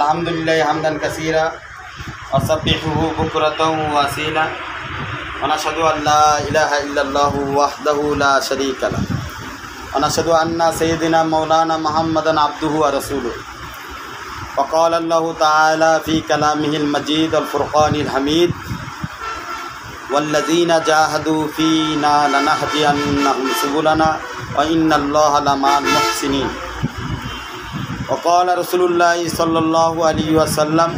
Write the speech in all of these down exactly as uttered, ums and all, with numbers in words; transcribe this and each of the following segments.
अल्हम्दुलिल्लाहि हम्दन कसीरा व सब्बिहुहु बुक्रतन व असीला व नशहदु अल्ला इलाहा इल्लल्लाहु वहदहु ला शरीका लह व नशहदु अन्ना सय्यिदना मौलाना मुहम्मदन अब्दुहु व रसूलुहु व क़ाल अल्लाहु तआला फ़ी कलामिहिल मजीद वल फ़ुरक़ानिल हमीद वल्लज़ीना जाहदू फ़ीना लनहदियन्नहुम सुबुलना व इन्नल्लाहा लमअल मुहसिनीन वक़ाल रसूलुल्लाहि सल्लल्लाहु अलैहि वसल्लम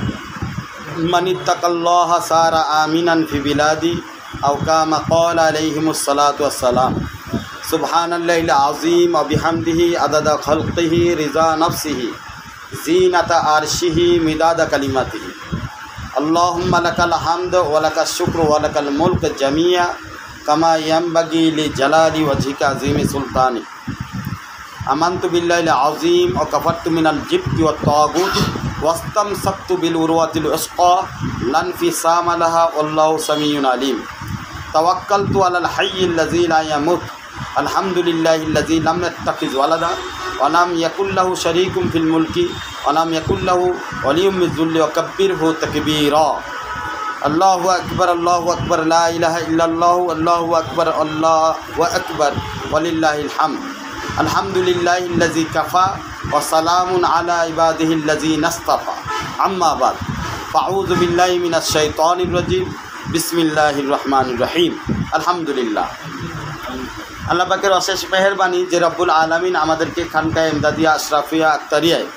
मन इत्तक़ल्लाह सारा आमिनन फ़ी बिलादी औ कामा क़ाल अलैहिमुस्सलातु वस्सलाम सुब्हानल्लाहिल अज़ीम व बिहम्दिही अदद ख़ल्क़िही रिज़ा नफ्सिही ज़ीनता अर्शिही मिदाद कलिमातिही अल्लाहुम्मा लकल हम्द व लकश शुक्र व लकल मुल्क जमीआ कमा यंबगी लिजलाली वजहिका अज़ीम सुल्तानी आमन्तु बिल्लाहिल अज़ीम व कफ़रतु मिनल जिब्ति व तागूत वस्तमसक्तु बिल उर्वतिल वुस्क़ा लन फ़िसाम लहा वल्लाहु समीउन अलीम तवक्कलतु अलल हय्यिल लज़ी ला यमूत अल्हम्दुलिल्लाहिल्लज़ी लम यत्तख़िज़ वलदा व लम यकुल लहु शरीकुन फ़िल मुल्की व लम यकुल लहु वलिय्युम मिज़्ज़ुल्लि व कब्बिरहु तकबीरा अल्लाहु अकबर अल्लाहु अकबर ला इलाहा इल्लल्लाहु अल्लाहु अकबर अल्लाहु अकबर वलिल्लाहिल हम्द अल्हम्दुलिल्लाहिल्लज़ी कफ़ा व सलामुन अला इबादिहिल्लज़ीना इस्तफ़ा अम्मा बाद फ़अऊज़ु बिल्लाहि मिनश शैतानिर रजीम बिस्मिल्लाहिर रहमानिर रहीम अल्हम्दुलिल्लाह। আল্লাহ পাকের অশেষ মেহেরবানি যে রব্বুল আলামিন আমাদেরকে খানকায়ে ইমদাদিয়া আশরাফিয়া আক্তারিয়ায়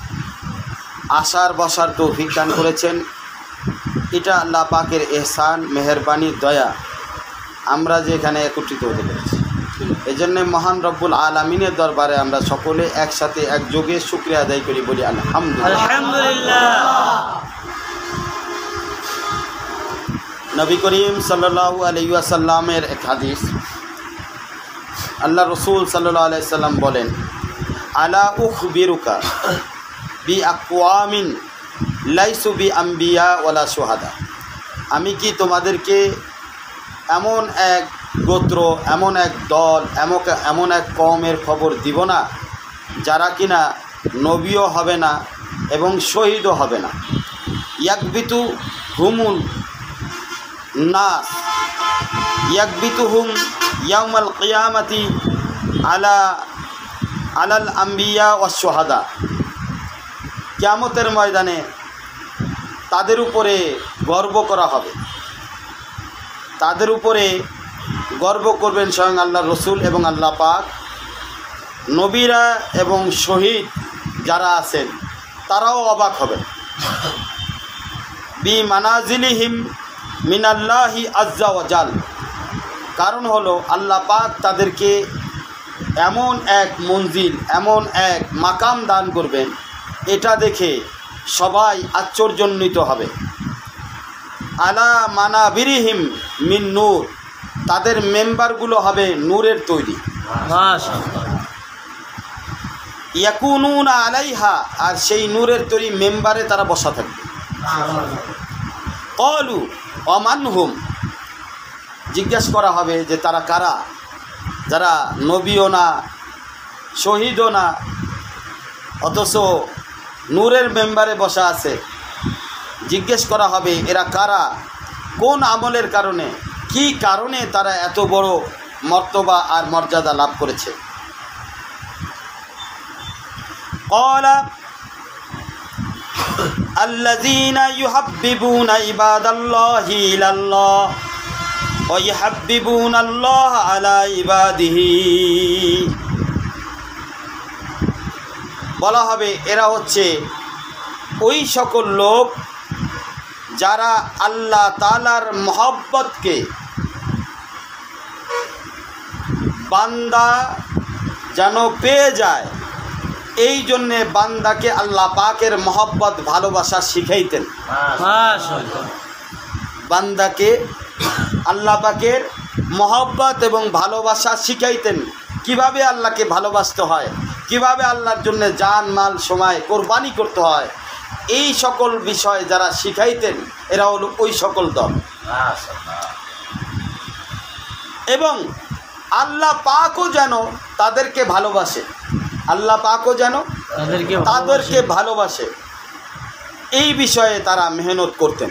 আসার বসার তৌফিক দান করেছেন। এটা আল্লাহ পাকের এহসান, মেহেরবানি, দয়া। আমরা যে এখানে একত্রিত হতে পেরেছি এই জন্যে মহান রব্বুল আলামিনের দরবারে আমরা সকলে একসাথে একযোগে শুকরিয়া আদায় করি, বলি আলহামদুলিল্লাহ। নবী করিম সাল্লাল্লাহু আলাইহি ওয়াসাল্লামের এক হাদিস, আল্লাহ রসুল সাল্লাল্লাহু আলাইহি ওয়াসাল্লাম বলেন, আলা উখবিরুকা বি আকওয়ামিন লাইসু বি আম্বিয়া ওয়ালা শুহাদা। আমি কি তোমাদেরকে এমন এক গোত্র, এমন এক দল, এমন এমন এক কওমের খবর দিব না যারা কিনা নবীও হবে না এবং শহীদও হবে না। ইয়াকবিতু হুমুল নাস ইয়াকবিতুহুম ইয়াউমাল কিয়ামাতি আলা আলাল আম্বিয়া ওয়াস শুহাদা। কিয়ামতের ময়দানে তাদের উপরে গর্ব করা হবে, তাদের উপরে গর্ব করবেন স্বয়ং আল্লাহ রসুল এবং আল্লাহ পাক। নবীরা এবং শহীদ যারা আছেন তারাও অবাক হবেন। বি মানাজিলিহিম মিনাল্লাহি আজ্জা ওয়া জাল। কারণ হলো আল্লাহ পাক তাদেরকে এমন এক মঞ্জিল, এমন এক মাকাম দান করবেন, এটা দেখে সবাই আশ্চর্যান্বিত হবে। আলা মানাবিরিহিম মিন নূর। তাদের মেম্বারগুলো হবে নূরের তৈরি। ইয়াকুনুনা আলাইহা। আর সেই নূরের তৈরি মেম্বারে তারা বসা থাকবে। ক্বালু ওয়া মান হুম। জিজ্ঞেস করা হবে যে তারা কারা, যারা নবীও না, শহীদও না, অথচ নূরের মেম্বারে বসা আছে। জিজ্ঞেস করা হবে এরা কারা, কোন আমলের কারণে, কি কারণে তারা এত বড় মর্তবা আর মর্যাদা লাভ করেছে। ক্বালা আল্লাযীনা ইউহাব্বিবুনা ইবাদাল্লাহি ইলাল্লাহ ওয়া ইউহাব্বিবুনাল্লাহা আলা ইবাদিহি। বলা হবে এরা হচ্ছে ওই সকল লোক যারা আল্লাহ তাআলার মহব্বতকে বান্দা যেন পেয়ে যায়, এই জন্যে বান্দাকে আল্লাহ পাকের মহব্বত ভালোবাসা শিখাইতেন। বান্দাকে আল্লাহ পাকের মহব্বত এবং ভালোবাসা শিখাইতেন, কিভাবে আল্লাহকে ভালোবাসতে হয়, কিভাবে আল্লাহর জন্য জান মাল সময় কোরবানি করতে হয়, এই সকল বিষয় যারা শিখাইতেন এরা হলো ওই সকল দল। এবং আল্লাহ পাকও যেন তাদেরকে ভালোবাসে, আল্লাহ পাকও যেন তাদেরকে ভালোবাসে। এই বিষয়ে তারা মেহনত করতেন।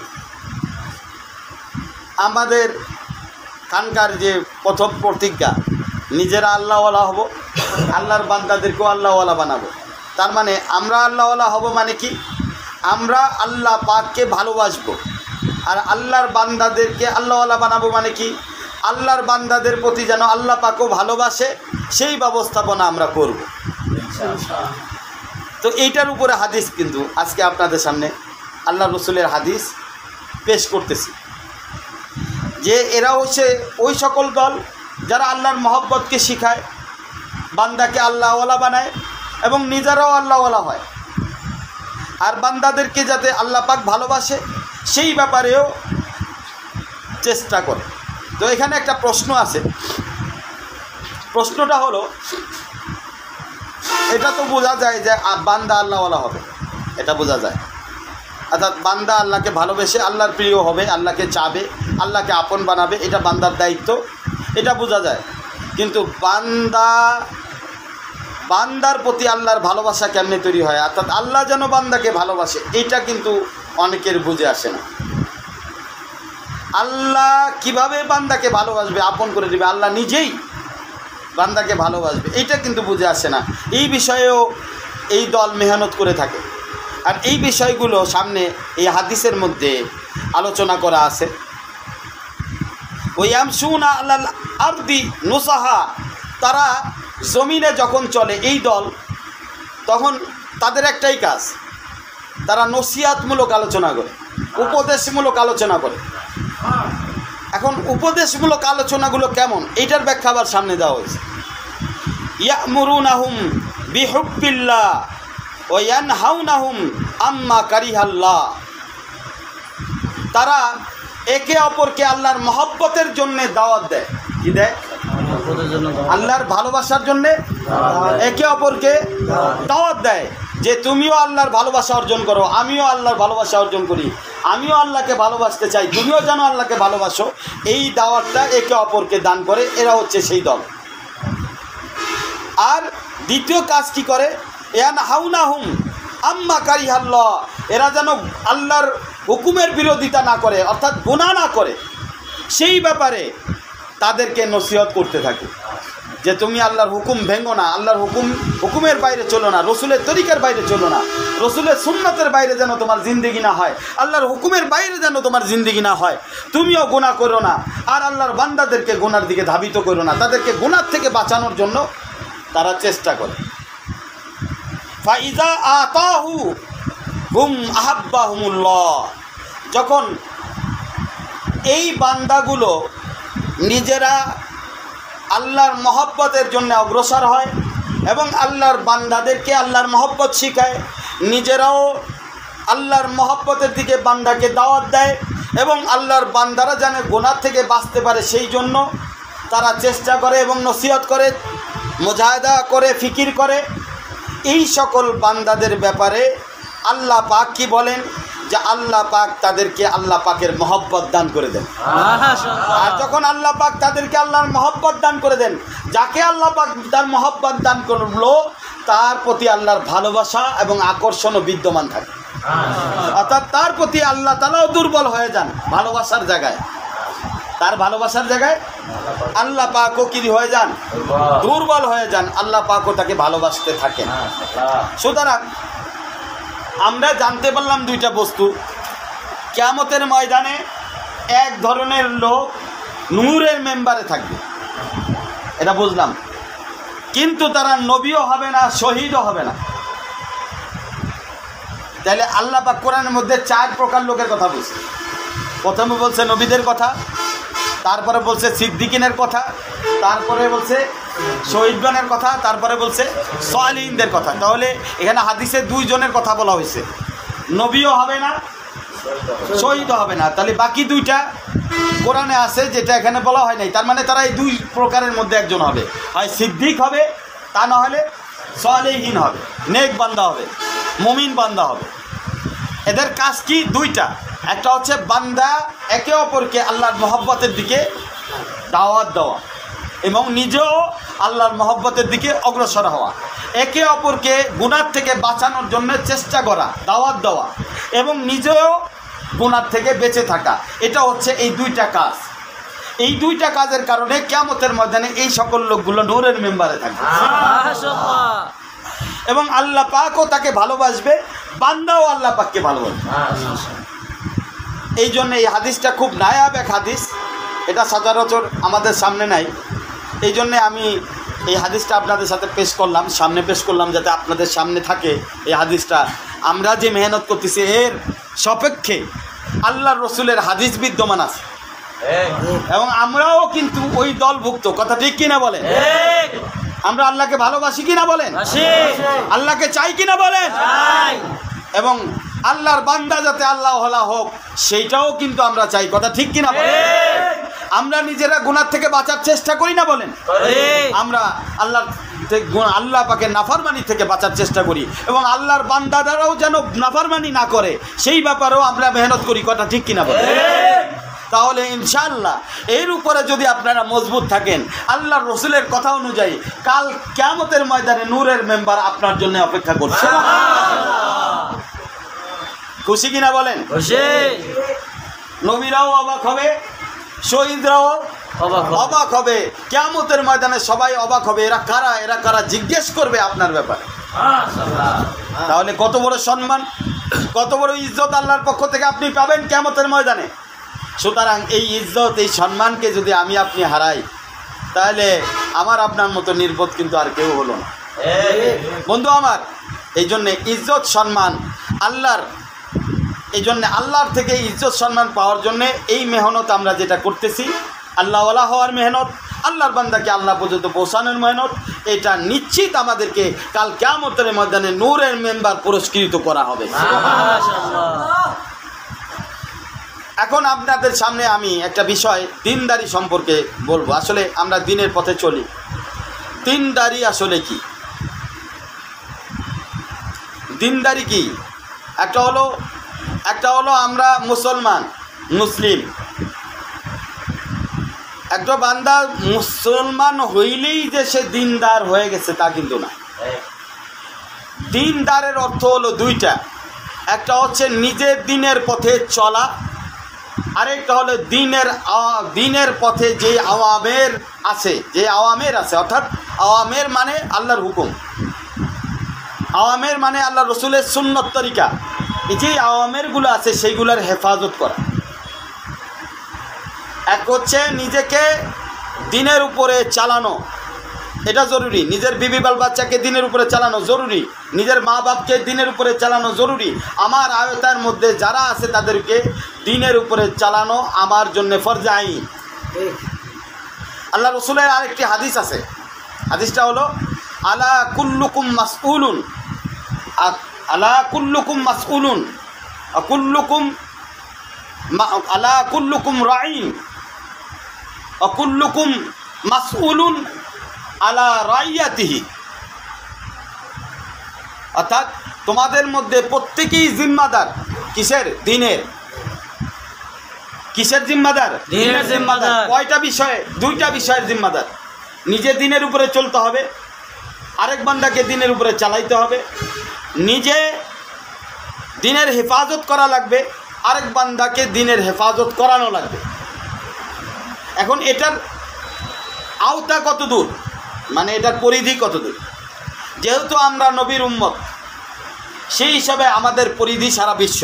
আমাদের খানকার যে প্রথম প্রতিজ্ঞা, নিজেরা আল্লাহওয়ালা হব, আল্লাহর বান্দাদেরকেও আল্লাহওয়ালা বানাবো। তার মানে আমরা আল্লাহওয়ালা হব মানে কি, আমরা আল্লাহ পাককে ভালোবাসবো, আর আল্লাহর বান্দাদেরকে আল্লাহওয়ালা বানাবো মানে কি, আল্লাহর বান্দাদের প্রতি যেন আল্লাহ পাকও ভালোবাসে সেই ব্যবস্থাপনা আমরা করব। তো এইটার উপরে হাদিস কিন্তু আজকে আপনাদের সামনে আল্লাহ রসুলের হাদিস পেশ করতেছি, যে এরা হচ্ছে ওই সকল দল যারা আল্লাহর মহব্বতকে শিখায়, বান্দাকে আল্লাহওয়ালা বানায় এবং নিজেরাও আল্লাহওয়ালা হয়, আর বান্দাদেরকে যাতে আল্লাহ পাক ভালোবাসে সেই ব্যাপারেও চেষ্টা করে। তো এখানে একটা প্রশ্ন আছে, প্রশ্নটা হলো, এটা তো বোঝা যায় যে বান্দা আল্লাহওয়ালা হবে, এটা বোঝা যায়, অর্থাৎ বান্দা আল্লাহকে ভালোবেসে আল্লাহর প্রিয় হবে, আল্লাহকে চাবে, আল্লাহকে আপন বানাবে, এটা বান্দার দায়িত্ব, এটা বোঝা যায়। কিন্তু বান্দা বান্দার প্রতি আল্লাহর ভালোবাসা কেমনে তৈরি হয়, অর্থাৎ আল্লাহ যেন বান্দাকে ভালোবাসে, এইটা কিন্তু অনেকের বুঝে আসে না। আল্লাহ কিভাবে বান্দাকে ভালোবাসবে, আপন করে দেবে, আল্লাহ নিজেই বান্দাকে ভালোবাসবে, এইটা কিন্তু বুঝে আসে না। এই বিষয়েও এই দল মেহনত করে থাকে, আর এই বিষয়গুলো সামনে এই হাদিসের মধ্যে আলোচনা করা আছে। ওই ইয়ামশুনা আলাল আরদি নুসাহা, তারা জমিনে যখন চলে এই দল, তখন তাদের একটাই কাজ, তারা নসিহাতমূলক আলোচনা করে, উপদেশমূলক আলোচনা করে। এখন উপদেশমূলক আলোচনাগুলো কেমন, এইটার ব্যাখ্যা আবার সামনে দেওয়া হয়েছে। ইয়ামুরুনাহুম বিহুব্বিল্লাহ ওয়া ইয়ানহাউনাহুম আম্মা কারিহাল্লাহ, তারা একে অপরকে আল্লাহর মহব্বতের জন্য দাওয়াত দেয়। কি দেয়? আল্লাহর ভালোবাসার জন্যে একে অপরকে দাওয়াত দেয়, যে তুমিও আল্লাহর ভালোবাসা অর্জন করো, আমিও আল্লাহর ভালোবাসা অর্জন করি, আমিও আল্লাহকে ভালোবাসতে চাই, তুমিও যেন আল্লাহকে ভালোবাসো, এই দাওয়াতটা একে অপরকে দান করে। এরা হচ্ছে সেই দল। আর দ্বিতীয় কাজ কি করে, ইয়ানহাউনাহুম আম্মা কারিহাল্লাহ, এরা যেন আল্লাহর হুকুমের বিরোধিতা না করে, অর্থাৎ গুনাহ না করে, সেই ব্যাপারে তাদেরকে নসিহত করতে থাকে, যে তুমি আল্লাহর হুকুম ভেঙো না, আল্লাহর হুকুম হুকুমের বাইরে চলো না, রসুলের তরিকার বাইরে চলো না, রসুলের সুন্নতের বাইরে যেন তোমার জিন্দেগি না হয়, আল্লাহর হুকুমের বাইরে যেন তোমার জিন্দেগি না হয়, তুমিও গুনাহ করো না, আর আল্লাহর বান্দাদেরকে গুনার দিকে ধাবিত করো না, তাদেরকে গুনার থেকে বাঁচানোর জন্য তারা চেষ্টা করে। ফাইজা আতাহু হুম আহাব্বাহুমুল্লাহ, যখন এই বান্দাগুলো নিজেরা আল্লাহর মহব্বতের জন্য অগ্রসর হয় এবং আল্লাহর বান্দাদেরকে আল্লাহর মহব্বত শিখায়, নিজেরাও আল্লাহর মহব্বতের দিকে বান্দাকে দাওয়াত দেয় এবং আল্লাহর বান্দারা যেন গুনাহ থেকে বাঁচতে পারে সেই জন্য তারা চেষ্টা করে এবং নসিহত করে, মুজাহাদা করে, ফিকির করে, এই সকল বান্দাদের ব্যাপারে আল্লাহ পাক কি বলেন, যে আল্লাহ পাক তাদেরকে আল্লাহ পাকের মহব্বত দান করে দেন। আর যখন আল্লাহ পাক তাদেরকে আল্লাহর মহব্বত দান করে দেন, যাকে আল্লাহ পাক তার মহব্বত দান করলো তার প্রতি আল্লাহর ভালোবাসা এবং আকর্ষণও বিদ্যমান থাকে, অর্থাৎ তার প্রতি আল্লাহ তাআলাও দুর্বল হয়ে যান ভালোবাসার জায়গায়, তার ভালোবাসার জায়গায় আল্লাহ পাকও কি হয়ে যান, দুর্বল হয়ে যান, আল্লাহ পাকও তাকে ভালোবাসতে থাকেন। সুতরাং আমরা জানতে পারলাম দুইটা বস্তু, কিয়ামতের ময়দানে এক ধরনের লোক নূরের মেম্বারে থাকবে, এটা বুঝলাম, কিন্তু তারা নবীও হবে না, শহীদও হবে না। তাহলে আল্লাহ পাক কোরআনের মধ্যে চার প্রকার লোকের কথা বলছে। প্রথমে বলছে নবীদের কথা, তারপরে বলছে সিদ্দিকিনের কথা, তারপরে বলছে শহীদগণের কথা, তারপরে বলছে সালিহিনদের কথা। তাহলে এখানে হাদিসে দুইজনের কথা বলা হয়েছে, নবীও হবে না, শহীদও হবে না। তাহলে বাকি দুইটা কোরআনে আছে, যেটা এখানে বলা হয় নাই। তার মানে তারা এই দুই প্রকারের মধ্যে একজন হবে, হয় সিদ্দিক হবে, তা না হলে সালিহিন হবে, নেক বান্দা হবে, মুমিন বান্দা হবে। এদের কাজ কি? দুইটা। একটা হচ্ছে বান্দা একে অপরকে আল্লাহর মহব্বতের দিকে দাওয়াত দেওয়া এবং নিজেও আল্লাহর মহব্বতের দিকে অগ্রসর হওয়া, একে অপরকে গুনাহ থেকে বাঁচানোর জন্য চেষ্টা করা, দাওয়াত দেওয়া। এবং নিজেও গুনাহ থেকে বেঁচে থাকা। এটা হচ্ছে এই দুইটা কাজ। এই দুইটা কাজের কারণে কিয়ামতের ময়দানে এই সকল লোকগুলো নূরের মেম্বারে থাকবে এবং আল্লাহ পাকও তাকে ভালোবাসবে, বান্দাও আল্লাহ পাককে ভালোবাসবে। এই জন্য এই হাদিসটা খুব নায়াব এক হাদিস, এটা সচরাচর আমাদের সামনে নাই। এই জন্যে আমি এই হাদিসটা আপনাদের সাথে পেশ করলাম, সামনে পেশ করলাম যাতে আপনাদের সামনে থাকে এই হাদিসটা। আমরা যে মেহনত করতেছি এর সপক্ষে আল্লাহর রসুলের হাদিস বিদ্যমান আছে এবং আমরাও কিন্তু ওই দলভুক্ত। কথা ঠিক কিনা বলেন? আমরা আল্লাহকে ভালোবাসি কিনা বলেন? আল্লাহকে চাই কিনা বলেন? এবং আল্লাহর বান্দা যাতে আল্লাহ ওয়ালা হোক সেইটাও কিন্তু আমরা চাই। কথা ঠিক কিনা বলেন? আমরা নিজেরা গুনাহ থেকে বাঁচার চেষ্টা করি না বলেন? আমরা আল্লাহ আল্লাহ পাকের নাফরমানি থেকে বাঁচার চেষ্টা করি এবং আল্লাহর বান্দাদারাও যেন নাফরমানি না করে সেই ব্যাপারেও আমরা মেহনত করি। কথা ঠিক কিনা বলেন? তাহলে ইনশাআল্লাহ এর উপরে যদি আপনারা মজবুত থাকেন, আল্লাহর রসুলের কথা অনুযায়ী কাল কিয়ামতের ময়দানে নূরের মেম্বার আপনার জন্য অপেক্ষা করছে। খুশি কিনা বলেন? নবীরাও অবাক হবে, শহীদরাও অবাক হবে, কিয়ামতের ময়দানে সবাই অবাক হবে। এরা কারা? এরা কারা? জিজ্ঞেস করবে আপনার ব্যাপারে। তাহলে কত বড় সম্মান, কত বড় ইজ্জত আল্লাহর পক্ষ থেকে আপনি পাবেন কিয়ামতের ময়দানে। সুতরাং এই ইজ্জত, এই সম্মানকে যদি আমি আপনি হারাই তাহলে আমার আপনার মতো নির্বোধ কিন্তু আর কেউ হলো না বন্ধু আমার। এই জন্যে ইজ্জত সম্মান আল্লাহর, এই জন্যে আল্লাহর থেকে ইজ্জত সম্মান পাওয়ার জন্যে এই মেহনত আমরা যেটা করতেছি, আল্লাহওয়ালা হওয়ার মেহনত, আল্লাহর বান্দাকে আল্লাহ পর্যন্ত পৌঁছানোর মেহনত, এটা নিশ্চিত আমাদেরকে কাল কিয়ামতের ময়দানে নূরের মেম্বার পুরস্কৃত করা হবে। এখন আপনাদের সামনে আমি একটা বিষয় দিনদারি সম্পর্কে বলবো। আসলে আমরা দিনের পথে চলি, দিনদারি আসলে কি? দিনদারি কি? একটা হলো একটা হলো আমরা মুসলমান, মুসলিম। একটা বান্দা মুসলমান হইলেই যে সে দিনদার হয়ে গেছে তা কিন্তু না। দিনদারের অর্থ হলো দুইটা, একটা হচ্ছে নিজের দিনের পথে চলা, আরেকটা হলো দিনের দিনের পথে যে আওয়ামের আছে, যে আওয়ামের আছে অর্থাৎ আওয়ামের মানে আল্লাহর হুকুম, আওয়ামের মানে আল্লাহ রসুলের সুন্নত তরিকা, এই যে আওয়ামেরগুলো আছে সেইগুলোর হেফাজত করা। এক হচ্ছে নিজেকে দিনের উপরে চালানো, এটা জরুরি। নিজের বিবি বাল বাচ্চাকে দিনের উপরে চালানো জরুরি, নিজের মা বাপকে দিনের উপরে চালানো জরুরি। আমার আয়তার মধ্যে যারা আছে তাদেরকে দিনের উপরে চালানো আমার জন্য ফরজে আইন। আল্লাহ রসুলের আরেকটি হাদিস আছে, হাদিসটা হলো আলা কুল্লুকুম মাসউলুন, আলা কুল্লুকুম মাসউলুন কুল্লুকুম আলা কুল্লুকুম রাইন কুল্লুকুম মাসউলুন আলা রাইয়াতিহি, অর্থাৎ তোমাদের মধ্যে প্রত্যেকেই জিম্মাদার। কিসের? দিনের। কিসের জিম্মাদার? দিনের জিম্মাদার। কয়টা বিষয়ে? দুইটা বিষয়ের জিম্মাদার। নিজে দিনের উপরে চলতে হবে, আরেক বান্দাকে দিনের উপরে চালাইতে হবে। নিজে দিনের হেফাজত করা লাগবে, আরেক বান্দাকে দিনের হেফাজত করানো লাগবে। এখন এটার আওতা কত দূর, মানে এটার পরিধি কত দূর? যেহেতু আমরা নবীর উম্মত, সেই হিসাবে আমাদের পরিধি সারা বিশ্ব,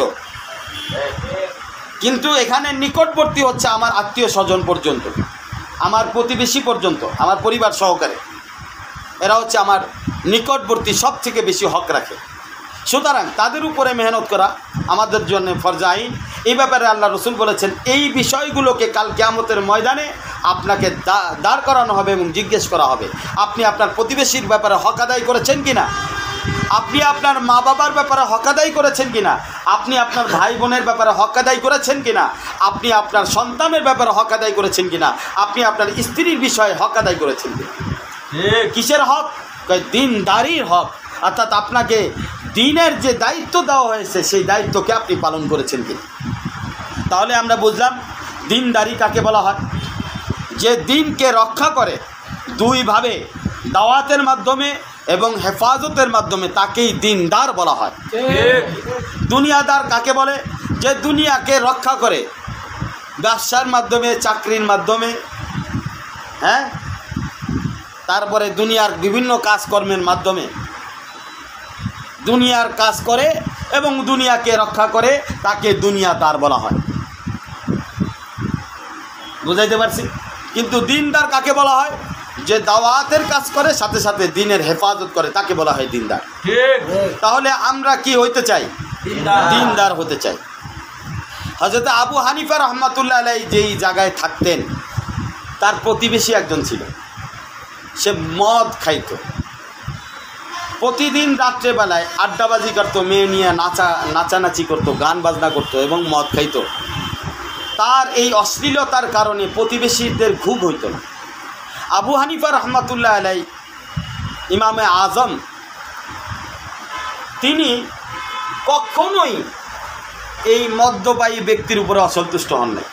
কিন্তু এখানে নিকটবর্তী হচ্ছে আমার আত্মীয় স্বজন পর্যন্ত, আমার প্রতিবেশী পর্যন্ত, আমার পরিবার সহকারে, এরা হচ্ছে আমার নিকটবর্তী, সব থেকে বেশি হক রাখে। সুতরাং তাদের উপরে মেহনত করা আমাদের জন্য ফরজ আইন। এই ব্যাপারে আল্লাহ রসুল বলেছেন এই বিষয়গুলোকে কাল কিয়ামতের ময়দানে আপনাকে দাঁড় করানো হবে এবং জিজ্ঞেস করা হবে আপনি আপনার প্রতিবেশীর ব্যাপারে হক আদায় করেছেন কিনা, আপনি আপনার মা বাবার ব্যাপারে হক আদায় করেছেন কিনা, আপনি আপনার ভাই বোনের ব্যাপারে হক আদায় করেছেন কিনা, আপনি আপনার সন্তানের ব্যাপারে হক আদায় করেছেন কিনা, আপনি আপনার স্ত্রীর বিষয়ে হক আদায় করেছেন কিনা। কিসের হক? দিনদারির হক। অর্থাৎ আপনাকে দিনের যে দায়িত্ব দেওয়া হয়েছে সেই দায়িত্বকে আপনি পালন করেছেন কিনা। তাহলে আমরা বুঝলাম দিনদারি কাকে বলা হয়। যে দিনকে রক্ষা করে দুইভাবে, দাওয়াতের মাধ্যমে এবং হেফাজতের মাধ্যমে তাকেই দিনদার বলা হয়। দুনিয়াদার কাকে বলে? যে দুনিয়াকে রক্ষা করে ব্যবসার মাধ্যমে, চাকরির মাধ্যমে, হ্যাঁ, তারপরে দুনিয়ার বিভিন্ন কাজকর্মের মাধ্যমে দুনিয়ার কাজ করে এবং দুনিয়াকে রক্ষা করে, তাকে দুনিয়াদার বলা হয়। বুঝাইতে পারছি? কিন্তু দিনদার কাকে বলা হয়? যে দাওয়াতের কাজ করে, সাথে সাথে দিনের হেফাজত করে, তাকে বলা হয় দিনদার। তাহলে আমরা কি হইতে চাই? দিনদার হতে চাই। হযরত আবু হানিফা রহমাতুল্লাহ আলাইহি যেই জায়গায় থাকতেন, তার প্রতিবেশী একজন ছিল, সে মদ খাইত। প্রতিদিন রাত্রেবেলায় আড্ডাবাজি করতো, মেয়ে নিয়ে নাচা নাচানাচি করতো, গান বাজনা করতো এবং মদ খাইত। তার এই অশ্লীলতার কারণে প্রতিবেশীদের ঘুম হইত না। আবু হানিফা রহমাতুল্লাহ আলাইহি, ইমামে আজম, তিনি কখনোই এই মদ্যপায়ী ব্যক্তির উপরে অসন্তুষ্ট হন নাই।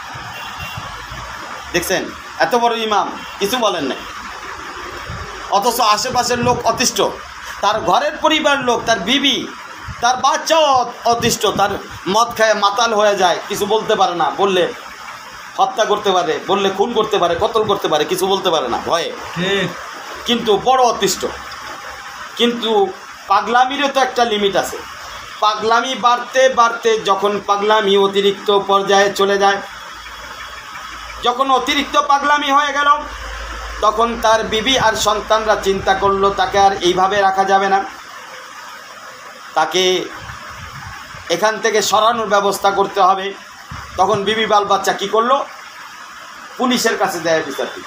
দেখছেন, এত বড় ইমাম কিছু বলেন নাই, অথচ আশেপাশের লোক অতিষ্ঠ, তার ঘরের পরিবার লোক, তার বিবি, তার বাচ্চাও অতিষ্ঠ। তার মদ খায় মাতাল হয়ে যায়, কিছু বলতে পারে না, বললে হত্যা করতে পারে, বললে খুন করতে পারে, কতল করতে পারে, কিছু বলতে পারে না ভয়ে, কিন্তু বড় অতিষ্ঠ। কিন্তু পাগলামিরও তো একটা লিমিট আছে। পাগলামি বাড়তে বাড়তে যখন পাগলামি অতিরিক্ত পর্যায়ে চলে যায়, যখন অতিরিক্ত পাগলামি হয়ে গেল, তখন তার বিবি আর সন্তানরা চিন্তা করলো তাকে আর এইভাবে রাখা যাবে না, তাকে এখান থেকে সরানোর ব্যবস্থা করতে হবে। তখন বিবি বাল বাচ্চা কী করলো? পুলিশের কাছে দেয় বিচার দিল।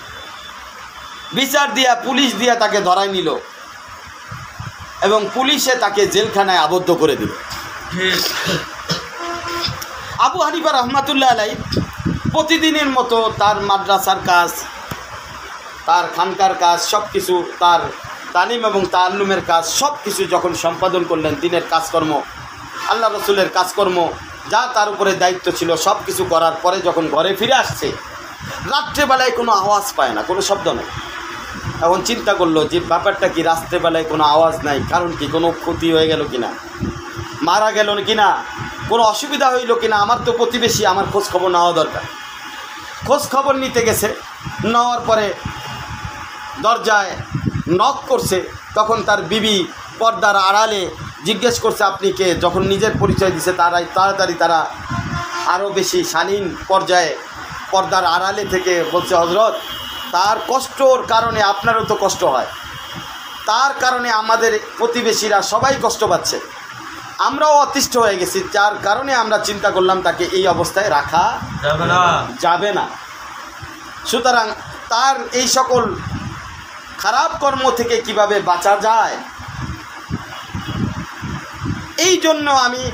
বিচার দিয়া পুলিশ দিয়া তাকে ধরাই নিল এবং পুলিশে তাকে জেলখানায় আবদ্ধ করে দিল। আবু হানিফা রহমাতুল্লাহ আলাইহি প্রতিদিনের মতো তার মাদ্রাসার কাজ, তার খানকার কাজ, সব কিছু, তার তালিম এবং তাআল্লুমের কাজ, সব কিছু যখন সম্পাদন করলেন, দিনের কাজকর্ম, আল্লাহ রসুলের কাজকর্ম, যা তার উপরে দায়িত্ব ছিল, সব কিছু করার পরে যখন ঘরে ফিরে আসছে, রাত্রেবেলায় কোনো আওয়াজ পায় না, কোনো শব্দ নেই। এখন চিন্তা করলো যে ব্যাপারটা কি, রাত্রেবেলায় কোনো আওয়াজ নাই, কারণ কি? কোনো ক্ষতি হয়ে গেল কিনা, মারা গেল কিনা, কোনো অসুবিধা হইল কিনা, আমার তো প্রতিবেশী, আমার খোঁজ খবর নেওয়া দরকার। খোঁজ খবর নিতে গেছে, নেওয়ার পরে দরজায় নক করছে, তখন তার বিবি পর্দার আড়ালে জিজ্ঞেস করছে আপনি কে। যখন নিজের পরিচয় দিছে, তারাই তাড়াতাড়ি তারা আরও বেশি শালীন পর্যায়ে পর্দার আড়ালে থেকে বলছে, হযরত, তার কষ্টর কারণে আপনারও তো কষ্ট হয়, তার কারণে আমাদের প্রতিবেশীরা সবাই কষ্ট পাচ্ছে, আমরাও অতিষ্ঠ হয়ে গেছি, যার কারণে আমরা চিন্তা করলাম তাকে এই অবস্থায় রাখা যাবে না যাবে না সুতরাং তার এই সকল খারাপ কর্ম থেকে কিভাবে বাঁচা যায়, এই জন্য আমি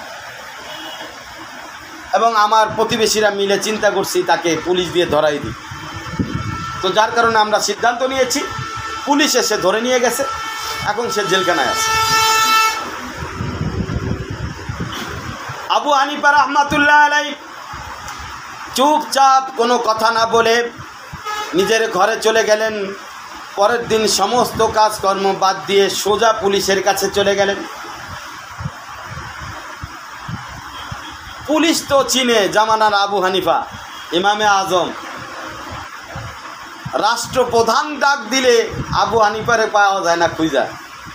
এবং আমার প্রতিবেশীরা মিলে চিন্তা করছি তাকে পুলিশ দিয়ে ধরাই দিই। তো যার কারণে আমরা সিদ্ধান্ত নিয়েছি, পুলিশ এসে ধরে নিয়ে গেছে, এখন সে জেলখানায় আছে। আবু হানিফা রহমাতুল্লাহ আলাইহি চুপচাপ কোনো কথা না বলে নিজের ঘরে চলে গেলেন। পরের দিন সমস্ত কাজকর্ম বাদ দিয়ে সোজা পুলিশের কাছে চলে গেলেন। পুলিশ তো চিনে জামানার আবু হানিফা, ইমামে আজম, রাষ্ট্রপ্রধান ডাক দিলে আবু হানিফারে পাওয়া যায় না খুঁজা।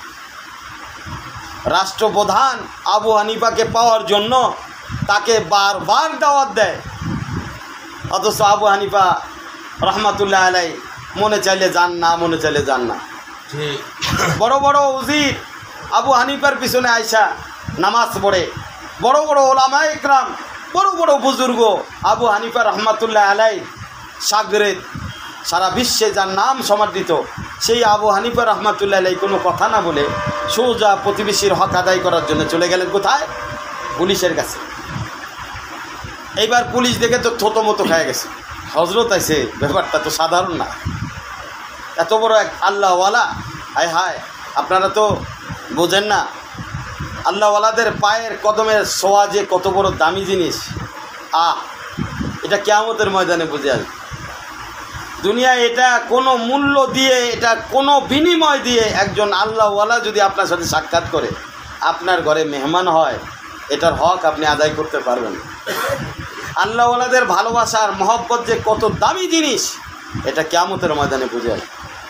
রাষ্ট্রপ্রধান আবু হানিফাকে পাওয়ার জন্য তাকে বারবার দাওয়াত দেয়, অথচ আবু হানিফা রহমাতুল্লাহ আলাইহি মনে চাইলে যান না, মনে চাইলে যান না। বড় বড় উজির আবু হানিফার পিছনে আইসা নামাজ পড়ে, বড় বড় ওলামা ইকরাম, বড় বড় বুজুর্গ আবু হানিফা রহমাতুল্লাহ আলাইহি শাগরেদ, সারা বিশ্বে যার নাম সমাদৃত, সেই আবু হানিফা রহমাতুল্লাহ আলাইহি কোনো কথা না বলে সোজা প্রতিবেশীর হক আদায় করার জন্য চলে গেলেন কোথায়? পুলিশের কাছে। এইবার পুলিশ দেখে তো থতমতো খেয়ে গেছে, হজরত আইছে, ব্যাপারটা তো সাধারণ না, এত বড় এক আল্লাহওয়ালা, হায় হায়, আপনারা তো বোঝেন না আল্লাহওয়ালাদের পায়ের কদমের ছোঁয়া যে কত বড় দামি জিনিস। আহ এটা কিয়ামতের ময়দানে বুঝে আসবে। দুনিয়ায় এটা কোনো মূল্য দিয়ে, এটা কোনো বিনিময় দিয়ে একজন আল্লাহওয়ালা যদি আপনার সাথে সাক্ষাৎ করে, আপনার ঘরে মেহমান হয়, এটার হক আপনি আদায় করতে পারবেন। আল্লাহওয়ালাদের ভালোবাসার মহব্বত যে কত দামি জিনিস, এটা কিয়ামতের ময়দানে বুঝায়।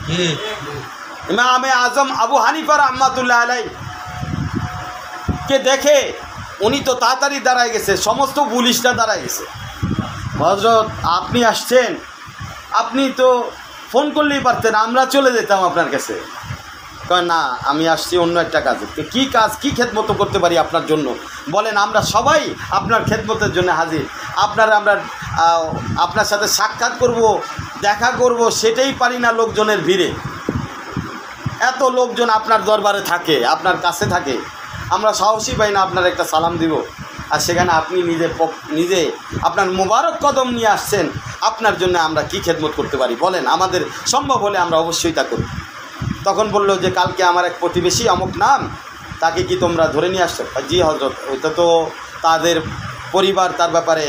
ইমামে আজম আবু হানিফা রাহমাতুল্লাহ আলাইহি কে দেখে উনি তো তাড়াতাড়ি দাঁড়ায় গেছে, সমস্ত পুলিশরা দাঁড়ায় গেছে। হযরত আপনি আসছেন, আপনি তো ফোন করলেই পারতেন, আমরা চলে যেতাম আপনার কাছে। কয় না, আমি আসছি অন্য একটা কাজে। কী কাজ, কী খেদমত করতে পারি আপনার জন্য বলেন? আমরা সবাই আপনার খেদমতের জন্য হাজির। আপনার আমরা আপনার সাথে সাক্ষাৎ করব, দেখা করব, সেটাই পারি না লোকজনের ভিড়ে। এত লোকজন আপনার দরবারে থাকে, আপনার কাছে থাকে, আমরা সাহসী পাই না আপনার একটা সালাম দিব। আর সেখানে আপনি নিজে নিজে আপনার মোবারক কদম নিয়ে আসছেন, আপনার জন্য আমরা কি খেদমত করতে পারি বলেন? আমাদের সম্ভব হলে আমরা অবশ্যই তা করি। তখন বললো যে কালকে আমার এক প্রতিবেশী অমুক নাম, তাকে কি তোমরা ধরে নিয়ে আসছো? জি হযরত, ওইটা তো তাদের পরিবার তার ব্যাপারে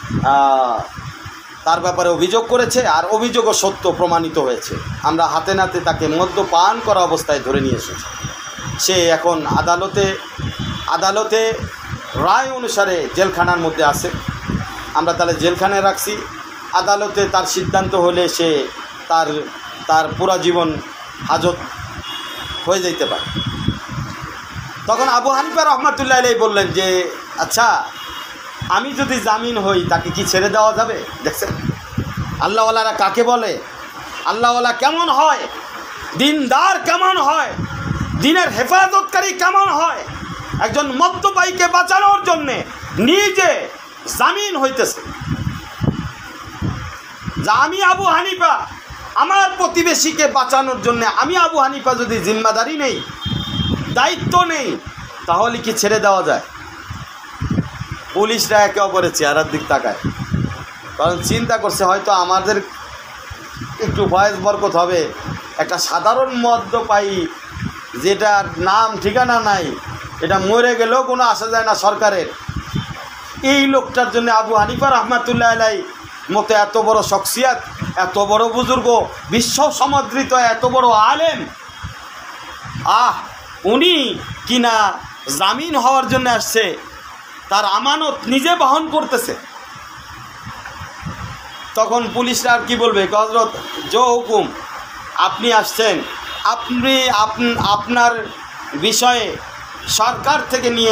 তার ব্যাপারে অভিযোগ করেছে, আর অভিযোগও সত্য প্রমাণিত হয়েছে। আমরা হাতে নাতে তাকে মদ্যপান করা অবস্থায় ধরে নিয়ে এসেছি। সে এখন আদালতে আদালতে রায় অনুসারে জেলখানার মধ্যে আছে। আমরা তাহলে জেলখানায় রাখছি, আদালতে তার সিদ্ধান্ত হলে সে তার তার পুরা জীবন হাজত হয়ে যেতে পারে। তখন আবু হানিফা রাহমাতুল্লাহ আলাইহি বললেন যে আচ্ছা, আমি যদি জামিন হই তাকে কি ছেড়ে দেওয়া যাবে? দেখছেন আল্লাহওয়ালারা কাকে বলে, আল্লাহওয়ালা কেমন হয়, দিনদার কেমন হয়, দিনের হেফাজতকারী কেমন হয়। একজন মদ্যপায়ীকে বাঁচানোর জন্যে নিজে জামিন হইতেছে। যা আমি আবু হানিফা আমার প্রতিবেশীকে বাঁচানোর জন্য আমি আবু হানিফা যদি জিম্মাদারি নেই, দায়িত্ব নেই, তাহলে কি ছেড়ে দেওয়া যায়? পুলিশরা একে অপরের চেহারার দিক তাকায়, কারণ চিন্তা করছে হয়তো আমাদের একটু ভয়েস বরকত হবে। একটা সাধারণ মদ্যপায়ী যেটার নাম ঠিকানা নাই, এটা মরে গেলেও কোনো আসা যায় না সরকারের, এই লোকটার জন্য আবু হানিফা রাহমাতুল্লাহ আলাইহি মতো এত বড় শখসিয়াত, এত বড় বুজুর্গ, বিশ্ব সমদ্রিত এত বড় আলেম, আহ উনি কিনা জামিন হওয়ার জন্য আসছে, তার আমানত নিজে বহন করতেছে। তখন পুলিশরা আর কি বলবে? হযরত জো হুকুম, আপনি আসছেন, আপনি আপনার বিষয়ে সরকার থেকে নিয়ে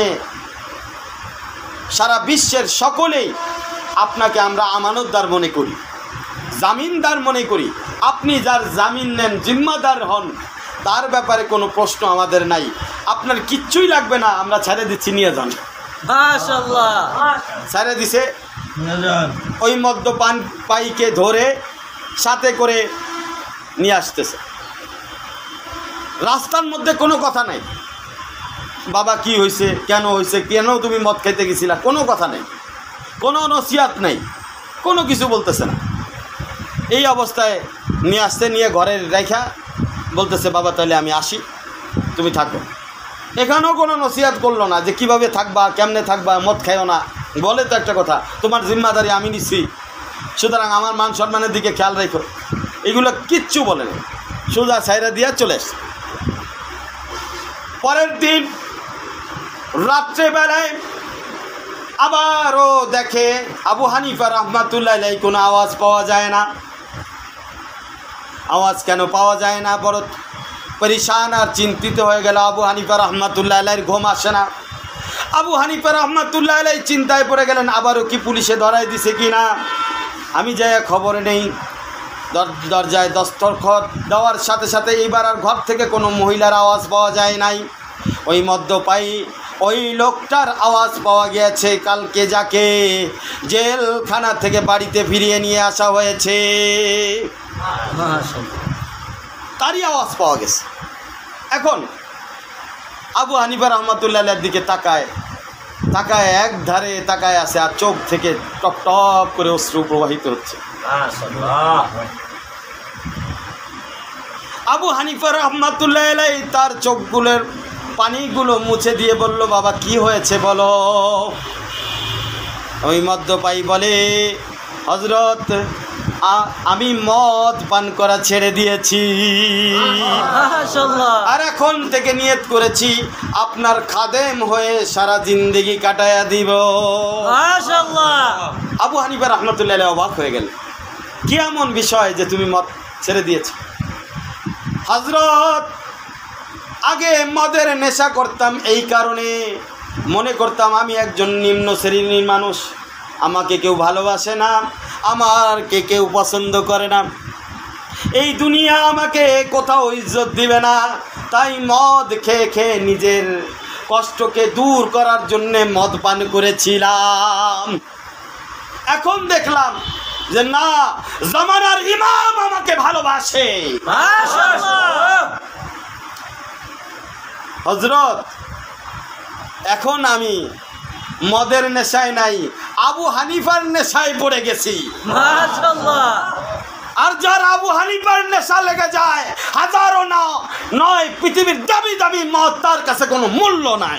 সারা বিশ্বের সকলেই আপনাকে আমরা আমানতদার মনে করি, জামিনদার মনে করি। আপনি যার জামিন নেন, জিম্মাদার হন, তার ব্যাপারে কোনো প্রশ্ন আমাদের নাই। আপনার কিচ্ছুই লাগবে না, আমরা ছেড়ে দিচ্ছি, নিয়ে যান। মাশাআল্লাহ, ছেড়ে দিছে। ওই মদ্যপান পাইকে ধরে সাথে করে নিয়ে আসতেছে। রাস্তার মধ্যে কোনো কথা নাই, বাবা কি হয়েছে, কেন হয়েছে, কেন তুমি মদ খাইতে গেছিলা, কোনো কথা নেই, কোনো নসিহাত নেই, কোনো কিছু বলতেছে না। এই অবস্থায় নিয়ে আসতে, নিয়ে ঘরের রেখা বলতেছে বাবা তাহলে আমি আসি, তুমি থাকো। এখানেও কোনো নসিহাত করলো না যে কিভাবে থাকবা, কেমনে থাকবা, মদ খাইও না। বলে তো একটা কথা, তোমার জিম্মাদারি আমি নিচ্ছি, সুতরাং আমার মান সম্মানের দিকে খেয়াল রেখো, এগুলো কিচ্ছু বলে না, সোজা ছাইরা দিয়া চলে আসছে। পরের দিন রাত্রেবেলায় আবারও দেখে আবু হানিফা রাহমাতুল্লাহ আলাইহি কোনো আওয়াজ পাওয়া যায় না। আওয়াজ কেন পাওয়া যায় না, বড় পরেশান আর চিন্তিত হয়ে গেল আবু হানিফা রাহমাতুল্লাহ আলাইহির। ঘুম আসে না। আবু হানিফা রাহমাতুল্লাহ আলাইহি চিন্তায় পড়ে গেলেন, আবারও কি পুলিশে ধরাই দিছে কি না, আমি যাই খবর নেই। দরজায় দস্তরখত দেওয়ার সাথে সাথে এইবার আর ঘর থেকে কোনো মহিলার আওয়াজ পাওয়া যায় নাই। ওই মদ্যপায়ী ওই লোকটার আওয়াজ পাওয়া গিয়েছে, কালকে যাকে জেলখানা থেকে বাড়িতে ফিরিয়ে নিয়ে আসা হয়েছে তারই আওয়াজ পাওয়া গেছে। এখন আবু হানিফা রাহমাতুল্লাহ আলাইহির দিকে তাকায় তাকায় এক ধারে তাকায় আছে, আর চোখ থেকে টপ টপ করে অশ্রু প্রবাহিত হচ্ছে। আবু হানিফা রাহমাতুল্লাহ আলাইহি তার চোখগুলোর পানিগুলো মুছে দিয়ে বলল, বাবা কি হয়েছে বলো। ওই মদ্যপায়ী বলে, হযরত আমি মদ পান করা ছেড়ে দিয়েছি, আর এখন থেকে নিয়ত করেছি আপনার খাদেম হয়ে সারা জিন্দেগি কাটায়া দিব। আবু হানিফা রাহমাতুল্লাহ আলাইহি অবাক হয়ে গেল, কি এমন বিষয় যে তুমি মদ ছেড়ে দিয়েছ? হযরত, আগে মদের নেশা করতাম, এই কারণে মনে করতাম আমি একজন নিম্ন শ্রেণীর মানুষ, আমাকে কেউ ভালোবাসে না, আমাকে কেউ পছন্দ করে না, এই দুনিয়া আমাকে কোথাও ইজ্জত দিবে না, তাই মদ খেয়ে খেয়ে নিজের কষ্টকে দূর করার জন্যে মদ পান করেছিলাম। এখন দেখলাম যে না, জামানার ইমাম আমাকে ভালোবাসে। হযরত, এখন আমি মদের নেশায় নাই, আবু হানিফার নেশায় পড়ে গেছি। আর যার আবু হানিফার নেশা লেগে যায়, হাজারো না নয় পৃথিবীর দামি দামি মদ, তার কাছে কোনো মূল্য নাই।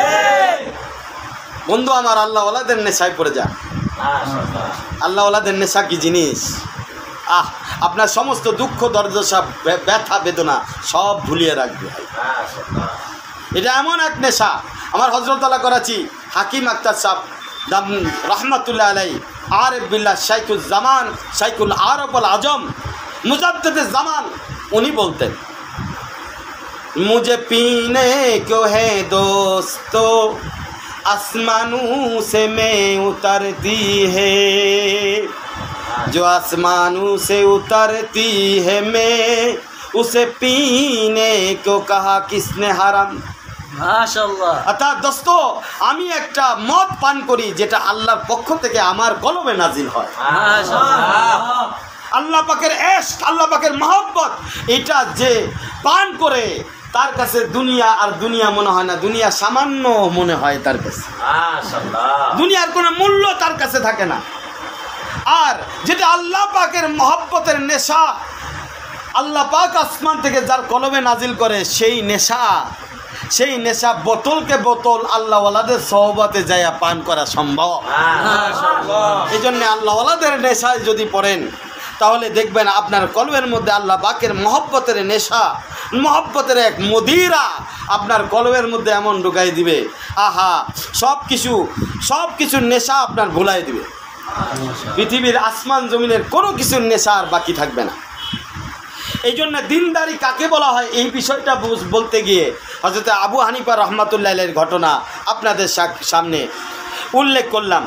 বন্ধু আমার, আল্লাহ ওয়ালাদের নেশায় পড়ে যায়। আল্লাহ ওয়ালাদের নেশা কি জিনিস! আহ, আপনার সমস্ত দুঃখ দর্দশা ব্যথা বেদনা সব ভুলিয়ে রাখবে। এটা এমন এক নেশা। আমার হযরত আলা করাচি হাকিম আক্তার সাহেব রহমাতুল্লাহ আলাইহি, আরিফ বিল্লাহ, শাইখুল জামান, শাইখুল আরব আল আজম, মুজাদ্দিদে জামান, উনি বলতেন, মুঝে পীনে ক্যো হে দোस्तो আসমানু সে মে উতরতি হে, जो आसमानों से उतरती है मैं उसे पीने को कहा किसने हराम। মাশাআল্লাহ। অর্থাৎ দোস্ত, আমি একটা মদ পান করি যেটা আল্লাহর পক্ষ থেকে আমার কলবে নাজিল হয়। মাশাআল্লাহ। আল্লাহ পাকের ইশক, আল্লাহ পাকের মহব্বত, এটা যে পান করে তার কাছে দুনিয়া আর দুনিয়া মনে হয় না, দুনিয়া সামান্য মনে হয় তার কাছে। মাশাআল্লাহ। দুনিয়ার কোনো মূল্য তার কাছে থাকে না। আর যেটা আল্লাহ পাকের মহব্বতের নেশা, আল্লাহ পাক আসমান থেকে যার কলবে নাজিল করে, সেই নেশা, সেই নেশা বোতলকে বোতল আল্লাহওয়ালাদের সহবতে যাইয়া পান করা সম্ভব। এই জন্যে আল্লাহওয়ালাদের নেশায় যদি পড়েন, তাহলে দেখবেন আপনার কলবের মধ্যে আল্লাহ পাকের মহব্বতের নেশা, মহব্বতের এক মদিরা আপনার কলবের মধ্যে এমন ঢুকাই দিবে, আহা, সব কিছু সব কিছুর নেশা আপনার ভুলাই দিবে। পৃথিবীর আসমান জমিনের কোনো কিছুর নেশা আর বাকি থাকবে না। এই জন্য দিনদারি কাকে বলা হয়, এই বিষয়টা বলতে গিয়ে হযরত আবু হানিফা রহমাতুল্লাহ আলাইহির ঘটনা আপনাদের সামনে উল্লেখ করলাম।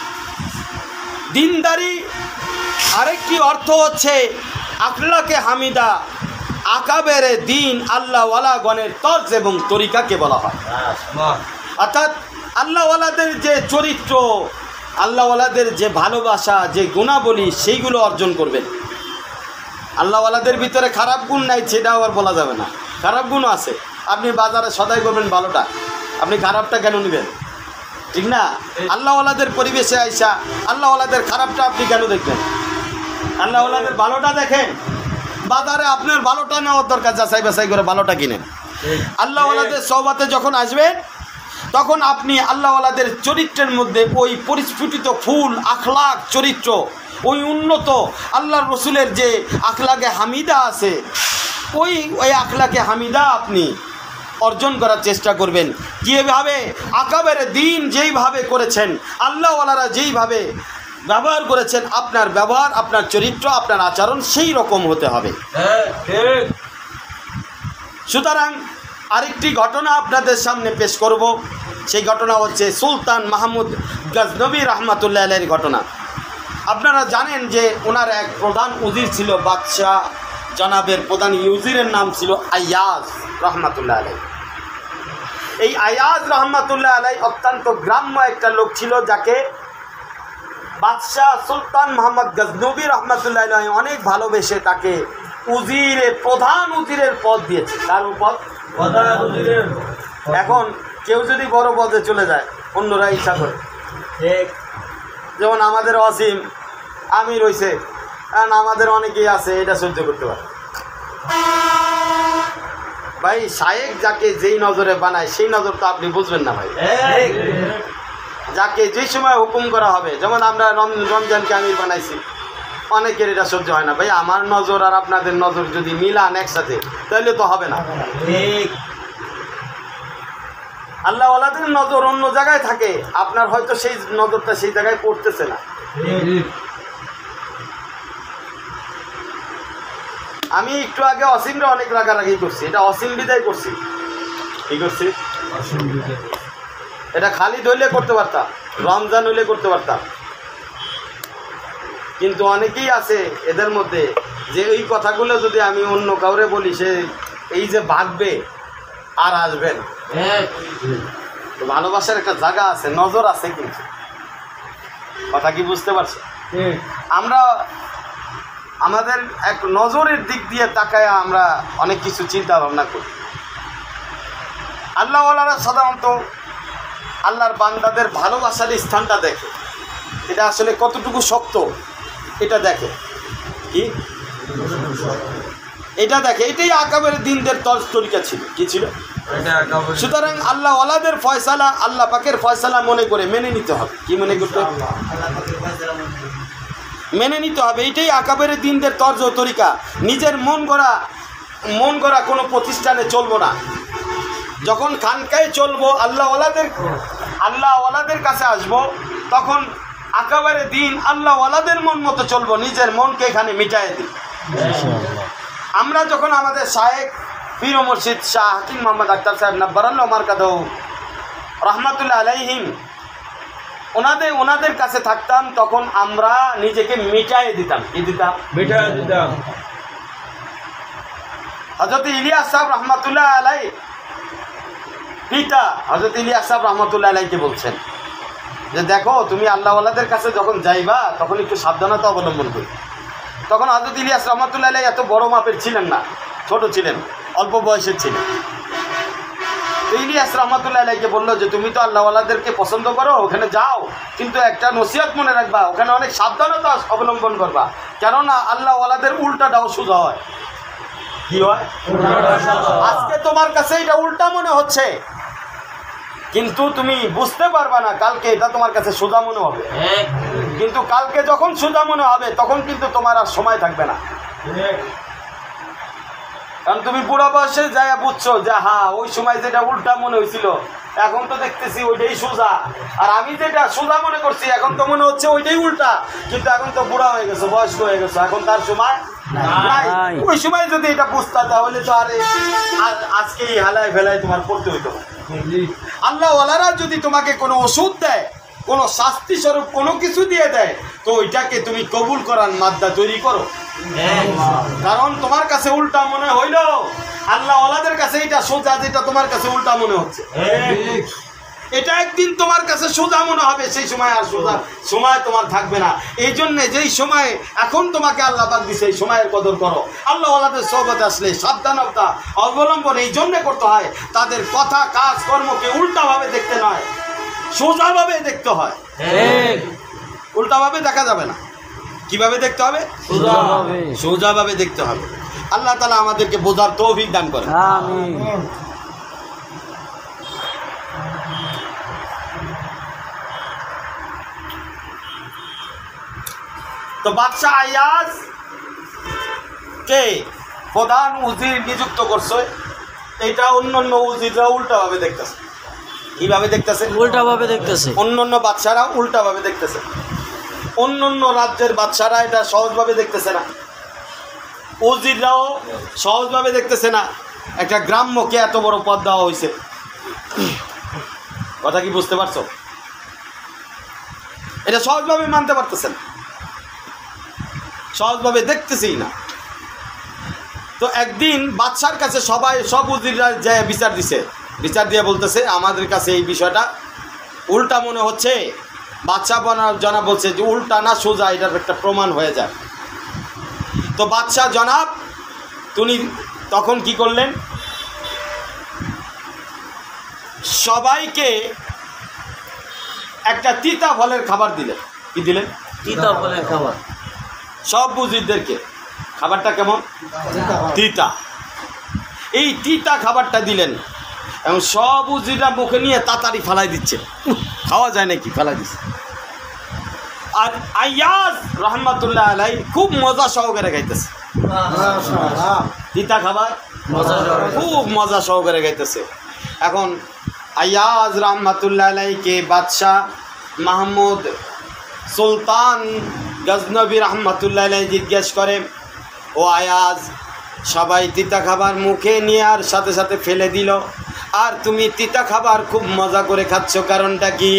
দিনদারি আরেকটি অর্থ হচ্ছে আখলাকে হামিদা, আকাবেরে দিন আল্লাহওয়ালাগণের তর্জ এবং তরিকাকে বলা হয়। অর্থাৎ আল্লাহওয়ালাদের যে চরিত্র, আল্লাহওয়ালাদের যে ভালোবাসা, যে গুণাবলী, সেইগুলো অর্জন করবেন। আল্লাহওয়ালাদের ভিতরে খারাপ গুণ নাই সেটাও আর বলা যাবে না, খারাপ গুণও আছে। আপনি বাজারে সদাই করবেন ভালোটা, আপনি খারাপটা কেন নেবেন? ঠিক না? আল্লাহওয়ালাদের পরিবেশে আইসা আল্লাহওয়ালাদের খারাপটা আপনি কেন দেখবেন? আল্লাহওয়ালাদের ভালোটা দেখেন। বাজারে আপনার ভালোটা নেওয়ার দরকার, যাচাই বাছাই করে ভালোটা কিনেন। আল্লাহওয়ালাদের সহবতে যখন আসবেন, তখন আপনি আল্লাহওয়ালাদের চরিত্রের মধ্যে ওই পরিস্ফুটিত ফুল আখলাক চরিত্র, ওই উন্নত আল্লাহর রসুলের যে আখলাকে হামিদা আছে, ওই ওই আখলাকে হামিদা আপনি অর্জন করার চেষ্টা করবেন। যেভাবে আকাবের দিন যেইভাবে করেছেন, আল্লাহওয়ালারা যেইভাবে ব্যবহার করেছেন, আপনার ব্যবহার, আপনার চরিত্র, আপনার আচরণ সেই রকম হতে হবে। সুতরাং আরেকটি ঘটনা আপনাদের সামনে পেশ করব। সেই ঘটনা হচ্ছে সুলতান মাহমুদ গজনবী রহমাতুল্লাহ আলাইহির ঘটনা। আপনারা জানেন যে ওনার এক প্রধান উজির ছিল, বাদশাহ জনাবের প্রধান উজিরের নাম ছিল আইয়াজ রহমাতুল্লাহ আলাইহি। এই আইয়াজ রহমাতুল্লাহ আলাইহি অত্যন্ত গ্রাম্য একটা লোক ছিল, যাকে বাদশাহ সুলতান মোহাম্মদ গজনবী রহমাতুল্লাহ আলাইহি অনেক ভালোবেসে তাকে উজিরের প্রধান উজিরের পদ দিয়েছে। তার উপর প্রধান উজিরের। এখন কেউ যদি বড় পদে চলে যায়, অন্যরা ইচ্ছা করে, ঠিক যেমন আমাদের অসীম আমির হয়েছে, কারণ আমাদের অনেকেই আছে এটা সহ্য করতে পারে। ভাই, শায়েক যাকে যেই নজরে বানায় সেই নজর তো আপনি বুঝবেন না ভাই। যাকে যেই সময় হুকুম করা হবে, যেমন আমরা রমজানকে আমির বানাইছি, অনেকের এটা সহ্য হয় না। ভাই আমার নজর আর আপনাদের নজর যদি মিলান একসাথে তাহলে তো হবে না। ঠিক, আল্লাহ ওয়ালাদের নজর অন্য জায়গায় থাকে, আপনার হয়তো সেই নজরটা সেই জায়গায় পড়তেছে না। আমি একটু আগে অসীমরা অনেক রাগারাগি করছি, এটা অসীম বিদায় করছি। কি করছি? এটা খালিদ হইলে করতে পারতাম, রমজান হইলে করতে পারতাম, কিন্তু অনেকেই আছে এদের মধ্যে যে এই কথাগুলো যদি আমি অন্য কাউরে বলি সে এই যে ভাগবে আর আসবেন। তো ভালোবাসার একটা জায়গা আছে, নজর আছে, কিন্তু কথা কি বুঝতে পারছো? আমরা আমাদের এক নজরের দিক দিয়ে তাকায় আমরা অনেক কিছু চিন্তা ভাবনা করি। আল্লাহ ওয়ালারা সাধারণত আল্লাহর বান্দাদের ভালোবাসার স্থানটা দেখে, এটা আসলে কতটুকু শক্ত এটা দেখে। কি এটা দেখে, এটাই আকাবের দিনদের তর্জ তরিকা ছিল। কি ছিল? সুতরাং আল্লাহ ওয়ালাদের ফয়সালা আল্লাহ পাকের ফয়সালা মনে করে মেনে নিতে হবে। কি মনে করতে হবে? মেনে নিতে হবে। এটাই আকাবের দিনদের তর্জ তরিকা। নিজের মন গড়া মন গড়া কোনো প্রতিষ্ঠানে চলবো না। যখন খানকায় চলবো, আল্লাহ ওয়ালাদের আল্লাহ ওয়ালাদের কাছে আসবো, তখন আকাবারে দিন আল্লাহ ওয়ালাদের মন মতো চলবো, নিজের মনকে এখানে মিটাই দিই। আমরা যখন আমাদের শায়েখ পীর ও মুর্শিদ শাহ হাকিম মোহাম্মদ আখতার সাহেব নব্বরাল্লাহ মারকাদাহু রহমাতুল্লাহ আলাইহিম ওনাদের ওনাদের কাছে থাকতাম, তখন আমরা নিজেকে মিটাই দিতাম। কি দিতাম? মিটাই দিতাম। হযরত ইলিয়াস সাহেব রহমাতুল্লাহ আলাইহি পিতা হযরত ইলিয়াস সাহেব রহমাতুল্লাহ আলাইহিকে বলছেন যে দেখো তুমি আল্লাহ ওয়ালাদের কাছে যখন যাইবা তখন একটু সাবধানতা অবলম্বন করি। তখন হযরত ইলিয়াস রহমাতুল্লাহ আলাইহি এত বড় মাপের ছিলেন না, ছোট ছিলেন, অল্প বয়সের ছিলেন। তো ইলিয়াস রহমাতুল্লাহ আলাইহিকে বললো যে তুমি তো আল্লাহ ওয়ালাদেরকে পছন্দ করো, ওখানে যাও, কিন্তু একটা নসিহত মনে রাখবা, ওখানে অনেক সাবধানতা অবলম্বন করবা, কেননা আল্লাহ ওয়ালাদের উল্টাটাও সোজা হয়। কি হয়? আজকে তোমার কাছে এটা উল্টা মনে হচ্ছে, কিন্তু তুমি বুঝতে পারবা না কালকে এটা তোমার কাছে সোজা মনে হবে। কিন্তু কালকে যখন সোজা মনে হবে তখন কিন্তু তোমার আর সময় থাকবে না, কারণ তুমি বুড়া বয়সে যাইয়া বুঝছো যে হ্যাঁ ওই সময় যেটা উল্টা মনে হয়েছিল এখন তো দেখতেছি ওইটাই সোজা, আর আমি যেটা সোজা মনে করছি এখন তো মনে হচ্ছে ওইটাই উল্টা। কিন্তু এখন তো বুড়া হয়ে গেছো, বয়স্ক হয়ে গেছো, এখন তার সময় নাই। ওই সময় যদি এটা বুঝতা তাহলে তো আর আজকে এই হালায় ফেলায় তোমার পড়তে হইতো। আল্লাহ ওয়ালারা যদি তোমাকে কোনো ওষুধ দেয়, কোনো শাস্তি স্বরূপ কোনো কিছু দিয়ে দেয়, তো ওইটাকে তুমি কবুল করার মাদ্দা তৈরি করো। কারণ তোমার কাছে উল্টা মনে হইল, আল্লাহ ওয়ালাদের কাছে এটা সোজা, যেটা তোমার কাছে উল্টা মনে হচ্ছে, এটা একদিন তোমার কাছে সোজা মনে হবে, সেই সময় আর সোজা সময় তোমার থাকবে না। এই জন্যে যেই সময় এখন তোমাকে আল্লাহ পাক দিছে এই সময়ের কদর করো। আল্লাহ ওয়ালাদের সোহবতে আসলে সাবধানতা অবলম্বন এই জন্যে করতে হয়, তাদের কথা কাজ কর্মকে উল্টাভাবে দেখতে নয়, সোজাভাবে দেখতে হয়। উল্টাভাবে দেখা যাবে না। কিভাবে দেখতে হবে? সোজাভাবে দেখতে হবে। আল্লাহ তাআলা আমাদেরকে বোঝার তৌফিক দান করেন। আমিন। তো বাদশাহ আইয়াজ কে প্রধান উজির নিযুক্ত করছে, এটা অন্যান্য উজিররা উল্টাভাবে দেখতেছে। কিভাবে দেখতেছে? উল্টাভাবে দেখতেছে। অন্যান্য বাদশারা উল্টাভাবে দেখতেছে। অন্যান্য রাজ্যের বাদশারা এটা সহজভাবে দেখতেছে না, উজিররাও সহজভাবে দেখতেছে না। একটা গ্রাম্যকে এত বড় পদ দেওয়া হয়েছে, কথা কি বুঝতে পারছো? এটা সহজভাবে মানতে পারতেছে না, সহজভাবে দেখতেছেই না। তো একদিন বাদশার কাছে সবাই সব উজিররা যে বিচার দিছে, বিচার দিয়ে বলতেছে আমাদের কাছে এই বিষয়টা উল্টা মনে হচ্ছে। বাদশাহ জনাব বলছে যে উল্টা না সোজা, এটার একটা প্রমাণ হয়ে যায়। তো বাদশাহ জনাব তিনি তখন কি করলেন, সবাইকে একটা তিতা ফলের খাবার দিলেন। কি দিলেন? তিতা ফলের খাবার। সব উজিরদেরকে। খাবারটা কেমন? তিতা। এই তিতা খাবারটা দিলেন এবং সব উজিররা মুখে নিয়ে তাড়াতাড়ি ফেলাই দিচ্ছে। খাওয়া যায় নাকি? ফেলাই দিচ্ছে। আর আয়াজ রহমাতুল্লাহ আলাই খুব মজা সহকারে খাইতেছে, তিতা খাবার খুব মজা সহকারে খাইতেছে। এখন আয়াজ রহমাতুল্লাহ আলাইকে বাদশাহ মাহমুদ সুলতান গজনবী রহমাতুল্লাহ আলাই জিজ্ঞেস করে, ও আয়াজ, সবাই তিতা খাবার মুখে নিয়ে আর সাথে সাথে ফেলে দিল, আর তুমি তিতা খাবার খুব মজা করে খাচ্ছ, কারণটা কি?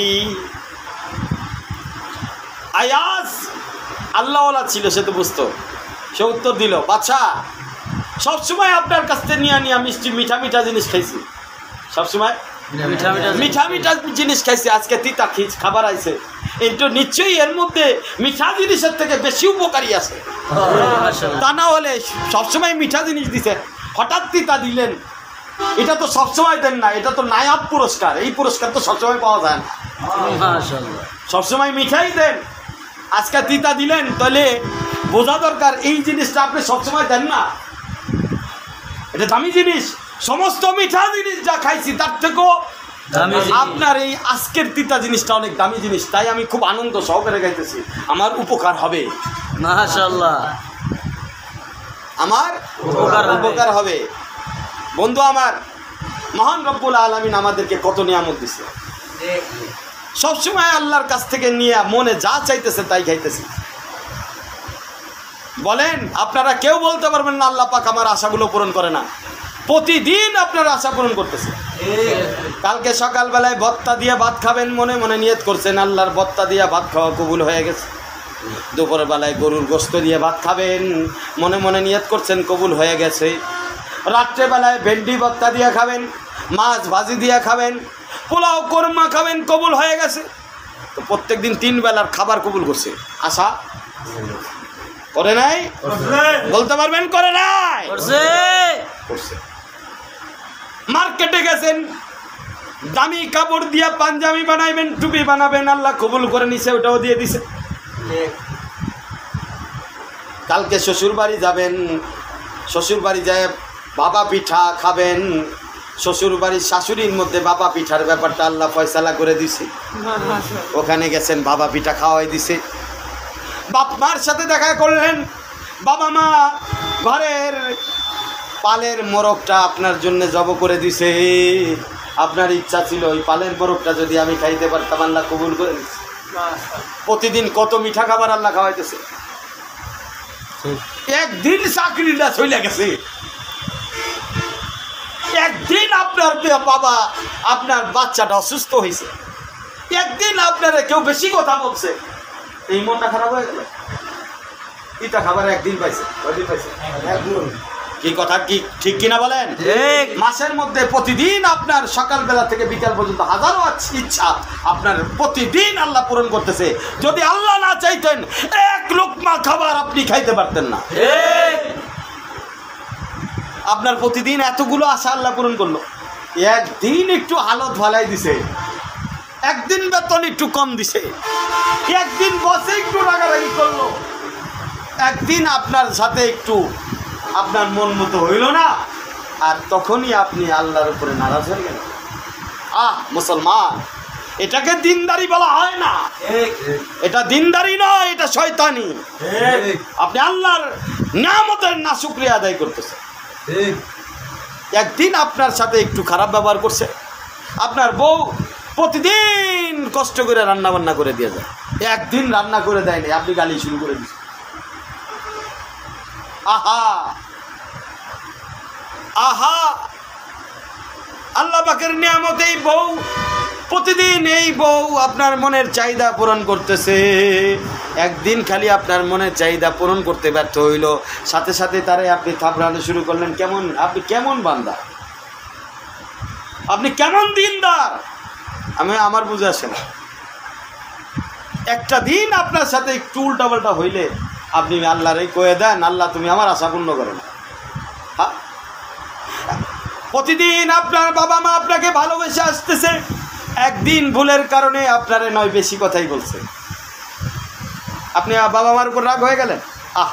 আয়াজ আল্লাহওয়ালা ছিল, সে তো বুঝতো। সে উত্তর দিল, বাচ্চা, সবসময় আপনার কাছ থেকে নিয়ে নিয়ে মিষ্টি মিঠা মিঠা জিনিস খাইছি, সবসময় মিঠা মিঠা মিঠা জিনিস খাইছি, আজকে তিতা খিচ খাবার আইছে, কিন্তু নিশ্চয়ই এর মধ্যে মিঠা জিনিসের থেকে বেশি উপকারী আছে, তা না হলে সবসময় মিঠা জিনিস দিছে, হঠাৎ তিতা দিলেন, এটা তো সবসময় দেন না, এটা তো নায়াব পুরস্কার, এই পুরস্কার তো সবসময় পাওয়া যায় না, সবসময় মিঠাই দেন, আজকে তিতা দিলেন, তাহলে বোঝা দরকার এই জিনিসটা আপনি সবসময় দেন না, এটা দামি জিনিস, সমস্ত মিঠা জিনিস যা খাইছি তার থেকেও আপনার এই আজকের তিতা জিনিসটা অনেক দামি জিনিস, তাই আমি খুব আনন্দ সহকারে খাইতেছি, আমার উপকার হবে, মাশাআল্লাহ, আমার উপকার হবে। বন্ধু আমার, মহান রব্বুল আলামিন আমাদেরকে কত নিয়ামত দিছে, সবসময় আল্লাহর কাছ থেকে নিয়ে মনে যা চাইতেছে তাই খাইতেছে। বলেন, আপনারা কেউ বলতে পারবেন না আল্লাহ পাক আমার আশাগুলো পূরণ করে না, প্রতিদিন আপনার আশা পূরণ করতেছে। কালকে সকালবেলায় ভত্তা দিয়ে ভাত খাবেন, মনে মনে নিয়ত করছেন আল্লাহর ভত্তা দিয়ে ভাত খাওয়া কবুল হয়ে গেছে। দুপুরবেলায় গরুর গোশত দিয়ে ভাত খাবেন, মনে মনে নিয়ত করছেন কবুল হয়ে গেছে। রাত্রেবেলায় ভেন্ডি ভত্তা দিয়ে খাবেন, মাছ ভাজি দিয়ে খাবেন, পোলাও কোরমা খাবেন, কবুল হয়ে গেছে। তো প্রত্যেক দিন তিন বেলার খাবার কবুল করছে, আশা করে নাই? বলতে পারবেন করে নাই? করছে। মার্কেটে গেছেন, দামি কাপড় দিয়ে পাঞ্জাবি বানাইবেন, টুপি বানাবেন, আল্লাহ কবুল করে নিছে, ওটাও দিয়ে দিছে। কালকে শ্বশুর বাড়ি যাবেন, শ্বশুর বাড়ি যায় বাবা পিঠা খাবেন, শ্বশুর বাড়ির শাশুড়ির মধ্যে বাবা পিঠার ব্যাপারটা আল্লাহ ফয়সালা করে দিছে, ওখানে গেছেন, বাবা পিঠা খাওয়াই দিছে। বাপ মার সাথে দেখা করলেন, বাবা মা ঘরের পালের মোরগটা আপনার জন্য জব করে দিছে, আপনার ইচ্ছা ছিল ওই পালের মোরগটা যদি আমি খাইতে পারতাম, আল্লাহ কবুল করে দিছে। প্রতিদিন কত মিঠা খাবার আল্লাহ খাওয়াইতেছে। একদিন চাকরিটা চলে গেছে, একদিন আপনার বাবা আপনার বাচ্চাটা অসুস্থ হয়েছে, একদিন আপনারা কেউ বেশি কথা বলছে, এই মনটা খারাপ হয়ে গেল। তিতা খাবার একদিন পাইছে, কয়দিন পাইছে? কি কথা কি ঠিক কিনা বলেন? মাসের মধ্যে প্রতিদিন আপনার সকালবেলা থেকে বিকাল পর্যন্ত হাজারো ইচ্ছা আপনার প্রতিদিন আল্লাহ পূরণ করতেছে। যদি আল্লাহ না চাইতেন এক লোকমা খাবার আপনি খাইতে পারতেন না। আপনার প্রতিদিন এতগুলো আশা আল্লাহ পূরণ করলো, একদিন একটু হালত ভালাই দিছে, একদিন বেতন একটু কম দিছে, একদিন বসে একটু রাগারাগি করলো, একদিন আপনার সাথে একটু আপনার মন মতো হইল না, আর তখনই আপনি আল্লাহর উপরে নারাজ হয়ে গেলেন। আহ মুসলমান, এটাকে দিনদারি বলা হয় না, এটা দিনদারি নয়, এটা শয়তানি। আপনি আল্লাহর নিয়ামতের না শুকরিয়া আদায় করতেছেন। একদিন আপনার সাথে একটু খারাপ ব্যবহার করছে, আপনার বউ প্রতিদিন কষ্ট করে রান্না বান্না করে দিয়ে যায়, একদিন রান্না করে দেয়নি, আপনি গালি শুরু করে দিচ্ছেন। আহা আহা, আল্লাহ পাকের নিয়ামত এই বউ, প্রতিদিন এই বউ আপনার মনের চাহিদা পূরণ করতেছে, একদিন খালি আপনার মনের চাহিদা পূরণ করতে ব্যর্থ হইল, সাথে সাথে তারে আপনি থাপড়ানো শুরু করলেন। কেমন আপনি কেমন বান্দা, আপনি কেমন দিনদার, আমি আমার বুঝে আসে না। একটা দিন আপনার সাথে একটু উল্টাপাল্টা হইলে আপনি আল্লাহরে কয়ে দেন, আল্লাহ তুমি আমার আশা পূর্ণ করো না। হ্যাঁ, প্রতিদিন আপনার বাবা মা আপনাকে ভালোবেসে আসতেছে, একদিন ভুলের কারণে আপনারে নয় বেশি কথাই বলছে, আপনি বাবা মার উপর রাগ হয়ে গেলেন। আহ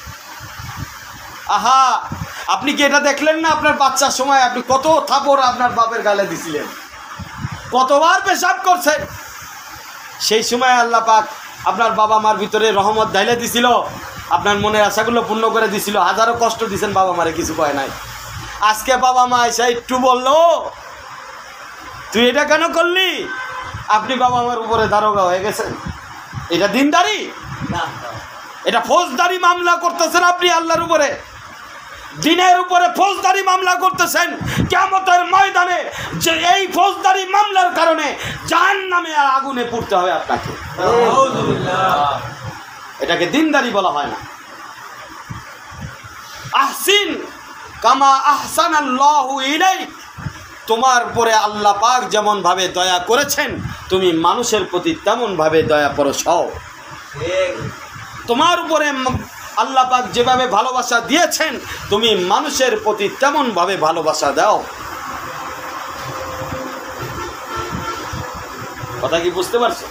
আহা, আপনি কি এটা দেখলেন না আপনার বাচ্চার সময় আপনি কত থাপড় আপনার বাপের গালে দিছিলেন, কতবার পেশাব করছেন? সেই সময় আল্লাহ পাক আপনার বাবা মার ভিতরে রহমত ঢাইলে দিছিল, আপনার মনের আশাগুলো পূর্ণ করে দিছিল, হাজারো কষ্ট দিয়েছেন বাবা মারে, কিছু কয় নাই। আজকে বাবা মা এসে একটু বললো তুই এটা কেন করলি, আপনি বাবা মার উপরে দারোগা হয়ে গেছেন। এটা দিনদারি না, এটা ফৌজদারি মামলা করতেছেন আপনি আল্লাহর উপরে, দিনের উপরে ফৌজদারি মামলা করতেছেন। কিয়ামতের ময়দানে যে এই ফৌজদারি মামলার কারণে জাহান্নামে আর আগুনে পুড়তে হবে আপনাকে। এটাকে দিনদারি বলা হয় না। আহসিন কামা আহসানাল্লাহু ইলাইক, তোমার উপরে আল্লাহ পাক যেমন ভাবে দয়া করেছেন তুমি মানুষের প্রতি তেমন ভাবে দয়া পরশ হও। তোমার উপরে আল্লাহ পাক যেভাবে ভালোবাসা দিয়েছেন তুমি মানুষের প্রতি তেমন ভাবে ভালোবাসা দাও। কথা কি বুঝতে পারছো?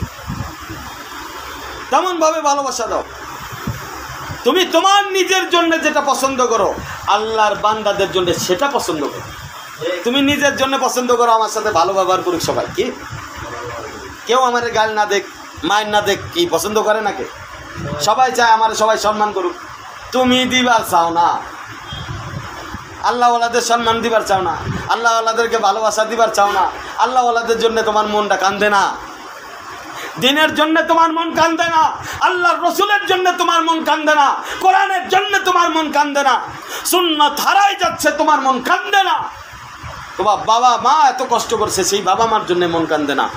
তেমন ভাবে ভালোবাসা দাও। তুমি তোমার নিজের জন্য যেটা পছন্দ করো আল্লাহর বান্দাদের জন্য সেটা পছন্দ করো। তুমি নিজের জন্য পছন্দ করো আমার সাথে ভালো ব্যবহার করুক সবাই, কি কেউ আমার গাল না দেখ, মায়ের না দেখ, কি পছন্দ করে নাকি? সবাই চায় আমার সবাই সম্মান করুক। তুমি দিবার চাও না, আল্লাহওয়ালাদের সম্মান দিবার চাও না, আল্লাহওয়ালাদেরকে ভালোবাসা দিবার চাও না, আল্লাহওয়ালাদের জন্য তোমার মনটা কান্দে না, দিনের জন্য তোমার মন কান্দে না, আল্লাহর রসুলের জন্য তোমার মন কান্দে না, কোরআনের জন্য তোমার মন কান্দে না, সুন্নাত হারাই যাচ্ছে তোমার মন কান্দে না, তোমার বাবা মা এত কষ্ট করছে সেই বাবা মার জন্য মন কান্দে না,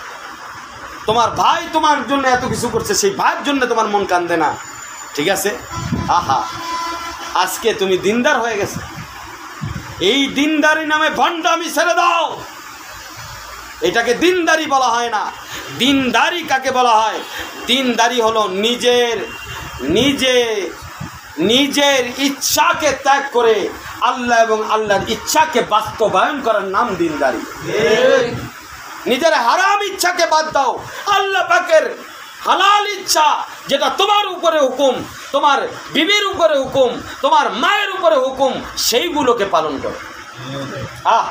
তোমার ভাই তোমার জন্য এত কিছু করছে সেই ভাইয়ের জন্য তোমার মন কান্দে না। ঠিক আছে, আহা আজকে তুমি দিনদার হয়ে গেছে, এই দিনদারি নামে ভণ্ডামি ছেড়ে দাও। এটাকে দিনদারি বলা হয় না। দিনদারি কাকে বলা হয়? দিনদারি হলো নিজের নিজে নিজের ইচ্ছাকে ত্যাগ করে আল্লাহ এবং আল্লাহর ইচ্ছাকে বাস্তবায়ন করার নাম দিনদারি। নিজের হারাম ইচ্ছাকে বাদ দাও, আল্লাহ পাকের হালাল ইচ্ছা যেটা তোমার উপরে হুকুম, তোমার বিবির উপরে হুকুম, তোমার মায়ের উপরে হুকুম, সেইগুলোকে পালন করো। আহ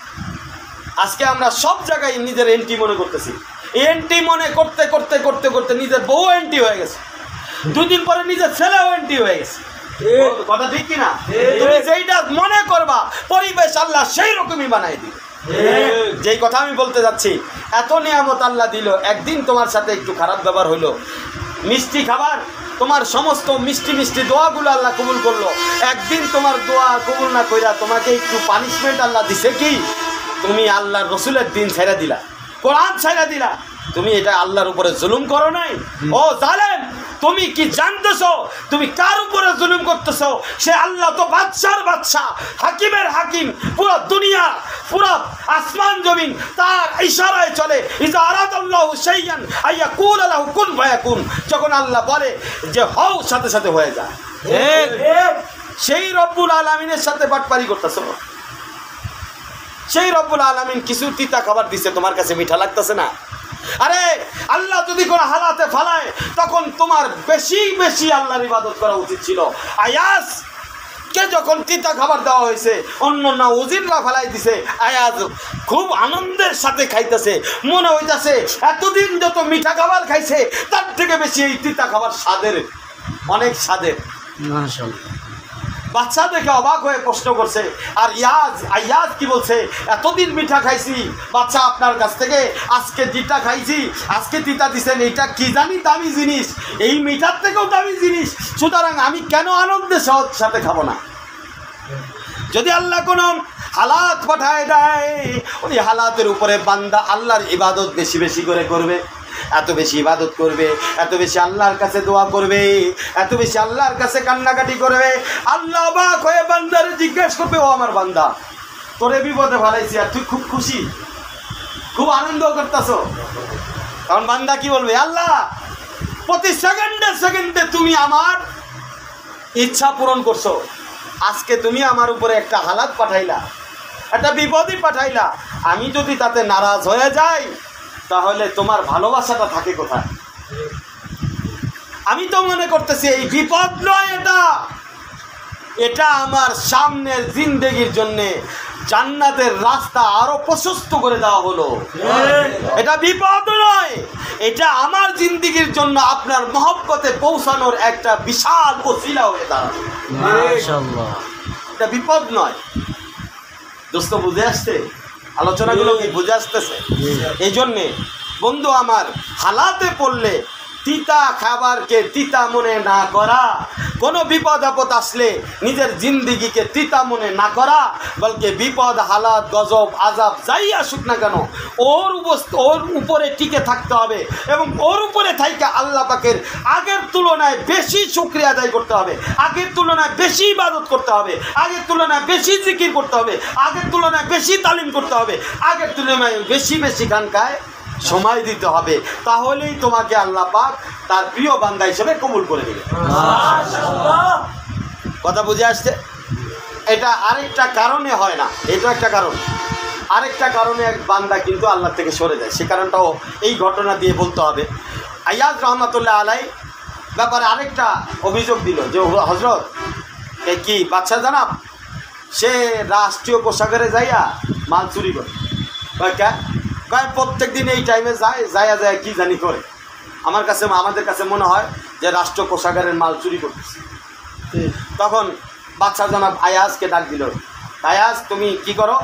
আজকে আমরা সব জায়গায় নিজের এন্টি মনে করতেছি, এন্টি মনে করতে করতে করতে করতে নিজের বউ এন্টি হয়ে গেছে, দুদিন পরে নিজের ছেলেও এন্টি হয়ে গেছে। কথা ঠিক কিনা? তুমি যেইটা মনে করবা পরিবেশ আল্লাহ সেই রকমই বানাই দিবে। যেই কথা আমি বলতে যাচ্ছি, এত নিয়ামত আল্লাহ দিল, একদিন তোমার সাথে একটু খারাপ ব্যবহার হইলো, মিষ্টি খাবার, তোমার সমস্ত মিষ্টি মিষ্টি দোয়াগুলো আল্লাহ কবুল করলো, একদিন তোমার দোয়া কবুল না কইরা তোমাকে একটু পানিশমেন্ট আল্লাহ দিছে, কি তুমি আল্লাহর রসুলের দিন ছেড়ে দিলা, কোরআন ছেড়ে দিলা, তুমি এটা আল্লাহর উপরে জুলুম করো নাই? ও জালেম, তুমি কি জানতেছো তুমি কার উপরে জুলুম করতেছো? সে আল্লাহ তো বাদশার বাদশাহ, হাকিমের হাকিম, পুরো দুনিয়া পুরো আসমান জমিন তার ইশারায় চলে। ইজা আরাদাল্লাহু শাইআন আইয়াকুল লাহু কুন ফায়াকুন, যখন আল্লাহ বলে যে হও সাথে সাথে হয়ে যায়। সেই রব্বুল আলামিনের সাথে বাটপারি করতেছো। সেই রব্বুল আলামিন কিছু তিতা খাবার দিছে, তোমার কাছে মিঠা লাগতেছে না? আরে আল্লাহ যদি কোনো হালাতে ফালায় তখন তোমার বেশি বেশি আল্লাহর ইবাদত করা উচিত ছিল। আয়াস কে যখন তিতা খাবার দেওয়া হয়েছে, অন্য না উজিররা ফেলাই দিছে, আয়াজ খুব আনন্দের সাথে খাইতেছে, মনে হইতেছে এতদিন যত মিঠা খাবার খাইছে তার থেকে বেশি এই তিতা খাবার স্বাদের, অনেক স্বাদের। বাচ্চা দেখে অবাক হয়ে প্রশ্ন করছে, আর ইয়াজ আয়াজ কি বলছে, এতদিন মিঠা খাইছি বাচ্চা আপনার কাছ থেকে, আজকে যেটা খাইছি আজকে তিতা দিছেন, এইটা কি জানি দামি জিনিস, এই মিঠার থেকেও দামি জিনিস, সুতরাং আমি কেন আনন্দের সাথে খাবো না? যদি আল্লাহ কোনো হালাত পাঠায় দেয়, ওই হালাতের উপরে বান্দা আল্লাহর ইবাদত বেশি বেশি করে করবে, এত বেশি ইবাদত করবে, এত বেশি আল্লাহর কাছে দোয়া করবে, এত বেশি আল্লাহর কাছে কান্নাকাটি করবে, আল্লাহ অবাক হয়ে বান্দারে জিজ্ঞেস করবে, ও আমার বান্দা তোরে বিপদে ভালাইছি আর তুই খুব খুশি, খুব আনন্দ করতেছ? কারণ বান্দা কি বলবে, আল্লাহ প্রতি সেকেন্ডে সেকেন্ডে তুমি আমার ইচ্ছা পূরণ করছো, আজকে তুমি আমার উপরে একটা হালাত পাঠাইলা, একটা বিপদই পাঠাইলা, আমি যদি তাতে নারাজ হয়ে যাই তাহলে তোমার ভালোবাসাটা থাকে কোথায়? আমি তো মনে করতেছি এই বিপদ নয়, এটা এটা আমার সামনের জিন্দেগির জন্যে জান্নাতের রাস্তা আরো প্রশস্ত করে দেওয়া হলো। এটা বিপদ নয়, এটা আমার জিন্দিগির জন্য আপনার মহব্বতে পৌঁছানোর একটা বিশাল ওসিলা হয়ে দাঁড়াবে। মাশাআল্লাহ, এটা বিপদ নয়। দোস্ত বুঝে আসছে আলোচনাগুলো কি বুঝে আসতেছে? এই জন্যে বন্ধু আমার, হালাতে পড়লে তিতা খাবারকে তিতা মনে না করা, কোনো বিপদ আপদ আসলে নিজের জিন্দিগিকে তিতা মনে না করা, বলকে বিপদ হালাত গজব আজাব যাই আসুক না কেন ওর ওর উপরে টিকে থাকতে হবে এবং ওর উপরে থাইকা আল্লাহ পাকের আগের তুলনায় বেশি শুকরিয়া আদায় করতে হবে, আগের তুলনায় বেশি ইবাদত করতে হবে, আগের তুলনায় বেশি জিকির করতে হবে, আগের তুলনায় বেশি তালিম করতে হবে, আগের তুলনায় বেশি বেশি গানকায় সময় দিতে হবে। তাহলেই তোমাকে আল্লাহ পাক তার প্রিয় বান্দা হিসেবে কবুল করে দেবে। কথা বুঝে আসছে? এটা আরেকটা কারণে হয় না, এটা একটা কারণ। আরেকটা কারণে এক বান্দা কিন্তু আল্লাহ থেকে সরে যায়, সে কারণটাও এই ঘটনা দিয়ে বলতে হবে। আয়াজ রহমাতুল্লাহ আলাই ব্যাপারে আরেকটা অভিযোগ দিল যে হজরত এই কি বাদশা জানাব সে রাষ্ট্রীয় কোষাগারে যাইয়া মাল চুরি করে। কয় প্রত্যেক দিন এই টাইমে যায়, যাইয়া যায় কি জানি করে। আমার কাছে আমাদের কাছে মনে হয় যে রাষ্ট্র কোষাগারের মাল চুরি করতেছে। তখন বাদশা জনাব আয়াজকে ডাক দিল, আয়াজ তুমি কি করো?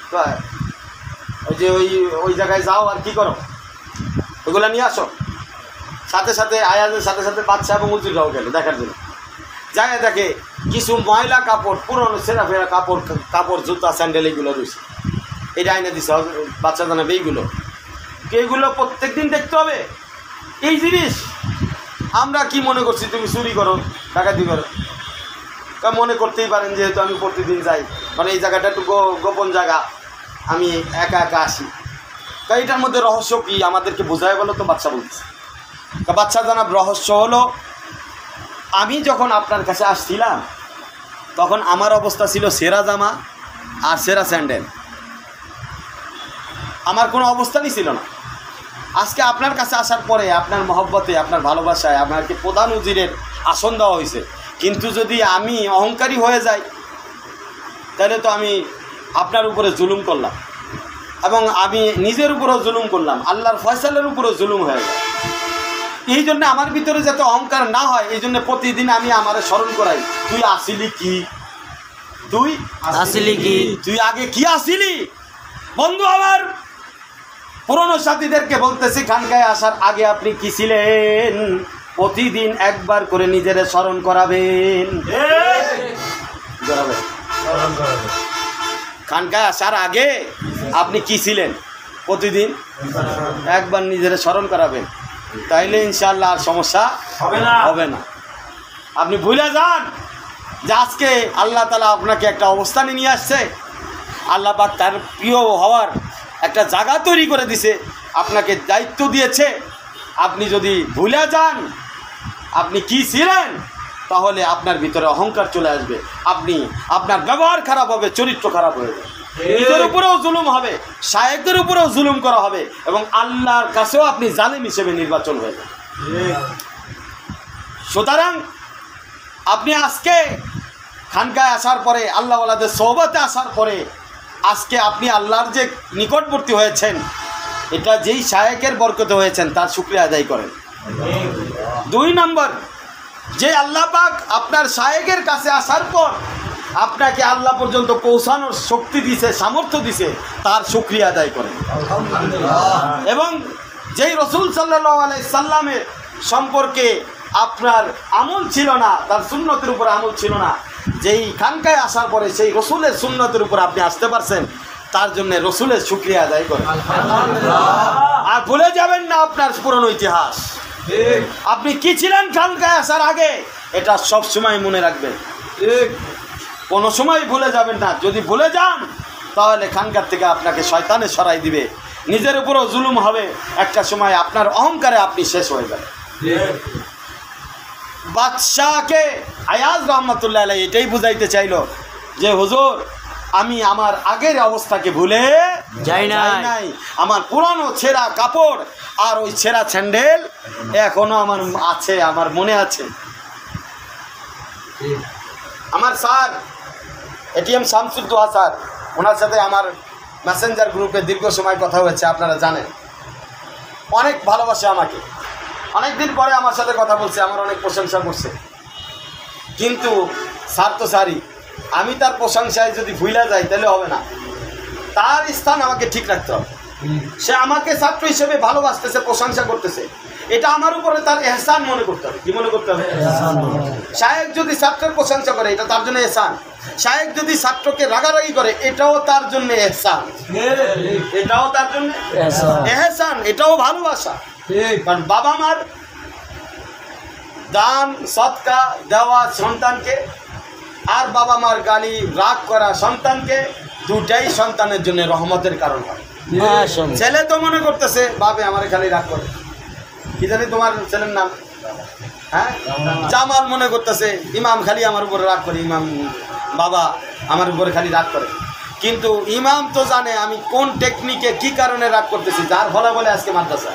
ওই যে ওই ওই জায়গায় যাও আর কি করো, ওইগুলো নিয়ে আসো। সাথে সাথে আয়াজের সাথে সাথে বাদশা এবং উজিররাও গেল দেখার জন্য। জায়গায় দেখে কিছু ময়লা কাপড়, পুরনো সেরা ফেরা কাপড় কাপড় জুতা স্যান্ডেল এইগুলো রয়েছে। এটা আইনে দিছে বাচ্চা জানাবে এইগুলো এইগুলো প্রত্যেক দিন দেখতে হবে। এই জিনিস আমরা কি মনে করছি তুমি চুরি করো ডাকাতি করো, তা মনে করতেই পারেন যেহেতু আমি প্রতিদিন যাই, মানে এই জায়গাটা একটু গোপন জায়গা, আমি একা একা আসি। তা এটার মধ্যে রহস্য কি আমাদেরকে বোঝায় বলো তো? বাচ্চা বলতেছে। তা বাচ্চা জানাব রহস্য হলো, আমি যখন আপনার কাছে আসছিলাম তখন আমার অবস্থা ছিল সেরা জামা আর সেরা স্যান্ডেল, আমার কোনো অবস্থানই ছিল না। আজকে আপনার কাছে আসার পরে আপনার মহব্বতে আপনার ভালোবাসায় আপনাকে প্রধান উজিরের আসন দেওয়া হয়েছে, কিন্তু যদি আমি অহংকারী হয়ে যাই তাহলে তো আমি আপনার উপরে জুলুম করলাম এবং আমি নিজের উপরেও জুলুম করলাম, আল্লাহর ফয়সালের উপরেও জুলুম হয়ে যায়। এই জন্য আমার ভিতরে যাতে অহংকার না হয় এই জন্য প্রতিদিন আমি আমারে স্মরণ করাই, তুই আসিলি কি, তুই আসিলি কি, তুই আগে কি আসিলি। বন্ধু আমার, পুরনো সাথীদেরকে বলতেছি খানকায় আসার আগে আপনি কি ছিলেন প্রতিদিন একবার করে নিজের স্মরণ করাবেন। খানকায় আসার আগে আপনি কি ছিলেন প্রতিদিন একবার নিজের স্মরণ করাবেন, তাইলে ইনশাআল্লাহ আর সমস্যা হবে না হবে না আপনি ভুলে যান যে আজকে আল্লাহ তাআলা আপনাকে একটা অবস্থানে নিয়ে আসছে, আল্লাহ পাক তার প্রিয় হওয়ার একটা জায়গা তৈরি করে দিছে, আপনাকে দায়িত্ব দিয়েছে। আপনি যদি ভুলে যান আপনি কি ছিলেন তাহলে আপনার ভিতরে অহংকার চলে আসবে, আপনি আপনার ব্যবহার খারাপ হবে, চরিত্র খারাপ হয়ে যাবে, নিজের উপরেও জুলুম হবে, শায়েকদের উপরেও জুলুম করা হবে এবং আল্লাহর কাছেও আপনি জালেম হিসেবে নির্বাচন হয়ে যাবেন। সুতরাং আপনি আজকে খানকায় আসার পরে আল্লাহওয়ালাদের সোহবতে আসার পরে আজকে আপনি আল্লাহর যে নিকটবর্তী হয়েছেন, এটা যেই শায়েকের বরকতে হয়েছেন তার শুকরিয়া আদায় করেন। দুই নম্বর, যে আল্লাহ পাক আপনার শায়েকের কাছে আসার পর আপনাকে আল্লাহ পর্যন্ত পৌঁছানোর শক্তি দিছে, সামর্থ্য দিছে, তার শুকরিয়া আদায় করেন। এবং যেই রসুল সাল্লাল্লাহু আলাইহি সাল্লামের সম্পর্কে আপনার আমল ছিল না, তার সুন্নতের উপর আমল ছিল না, যেই খানকায় আসার পরে সেই রসুলের সুন্নতের উপর আপনি আসতে পারছেন, তার জন্য রসুলের শুকরিয়া আদায় করেন। আর ভুলে যাবেন না আপনার পুরনো ইতিহাস, আপনি কি ছিলেন খানকায় আসার আগে, এটা সব সময় মনে রাখবেন, কোনো সময় ভুলে যাবেন না। যদি ভুলে যান তাহলে খানকার থেকে আপনাকে শয়তানে সরাই দিবে, নিজের উপরও জুলুম হবে, একটা সময় আপনার অহংকারে আপনি শেষ হয়ে যাবেন। বাদশাহকে আয়াজ রহমাতুল্লাহ আলাইহি এটাই বুঝাইতে চাইল যে হুজুর আমি আমার আগের অবস্থাকে ভুলে যাই নাই, আমার পুরানো ছেঁড়া কাপড় আর ওই ছেঁড়া স্যান্ডেল এখনো আমার আছে, আমার মনে আছে। আমার স্যার এটিএম শামসুদ্দোহা স্যার, ওনার সাথে আমার মেসেঞ্জার গ্রুপে দীর্ঘ সময় কথা হয়েছে, আপনারা জানেন। অনেক ভালোবাসে আমাকে, অনেক দিন পরে আমার সাথে কথা বলছে, আমার অনেক প্রশংসা করছে। কিন্তু স্যার তো স্যারই, আমি তার প্রশংসায় যদি ভুলা যাই তাহলে হবে না, তার স্থান আমাকে ঠিক রাখতে হবে। সে আমাকে ছাত্র হিসেবে ভালোবাসতেছে, প্রশংসা করতেছে, এটা আমার উপরে তার এহসান মনে করতে হবে। কি মনে করতে হবে? শায়েখ যদি ছাত্রের প্রশংসা করে এটা তার জন্য এহসান, শায়েখ যদি ছাত্রকে রাগারাগি করে এটাও তার জন্য এহসান, এটাও তার জন্য এহসান, এটাও ভালোবাসা। কারণ বাবা মার দান সৎকা দেওয়া সন্তানকে আর বাবা মার গালি রাগ করা সন্তানকে, দুটাই সন্তানের জন্য রহমতের কারণ হয়। ছেলে তো মনে করতেছে বাবে আমার খালি রাগ করে, কি জানি তোমার ছেলের নাম, হ্যাঁ জামাল, মনে করতেছে ইমাম খালি আমার উপরে রাগ করে, ইমাম বাবা আমার উপরে খালি রাগ করে। কিন্তু ইমাম তো জানে আমি কোন টেকনিকে কি কারণে রাগ করতেছি, যার ফলে বলে আজকে মাদ্রাসা।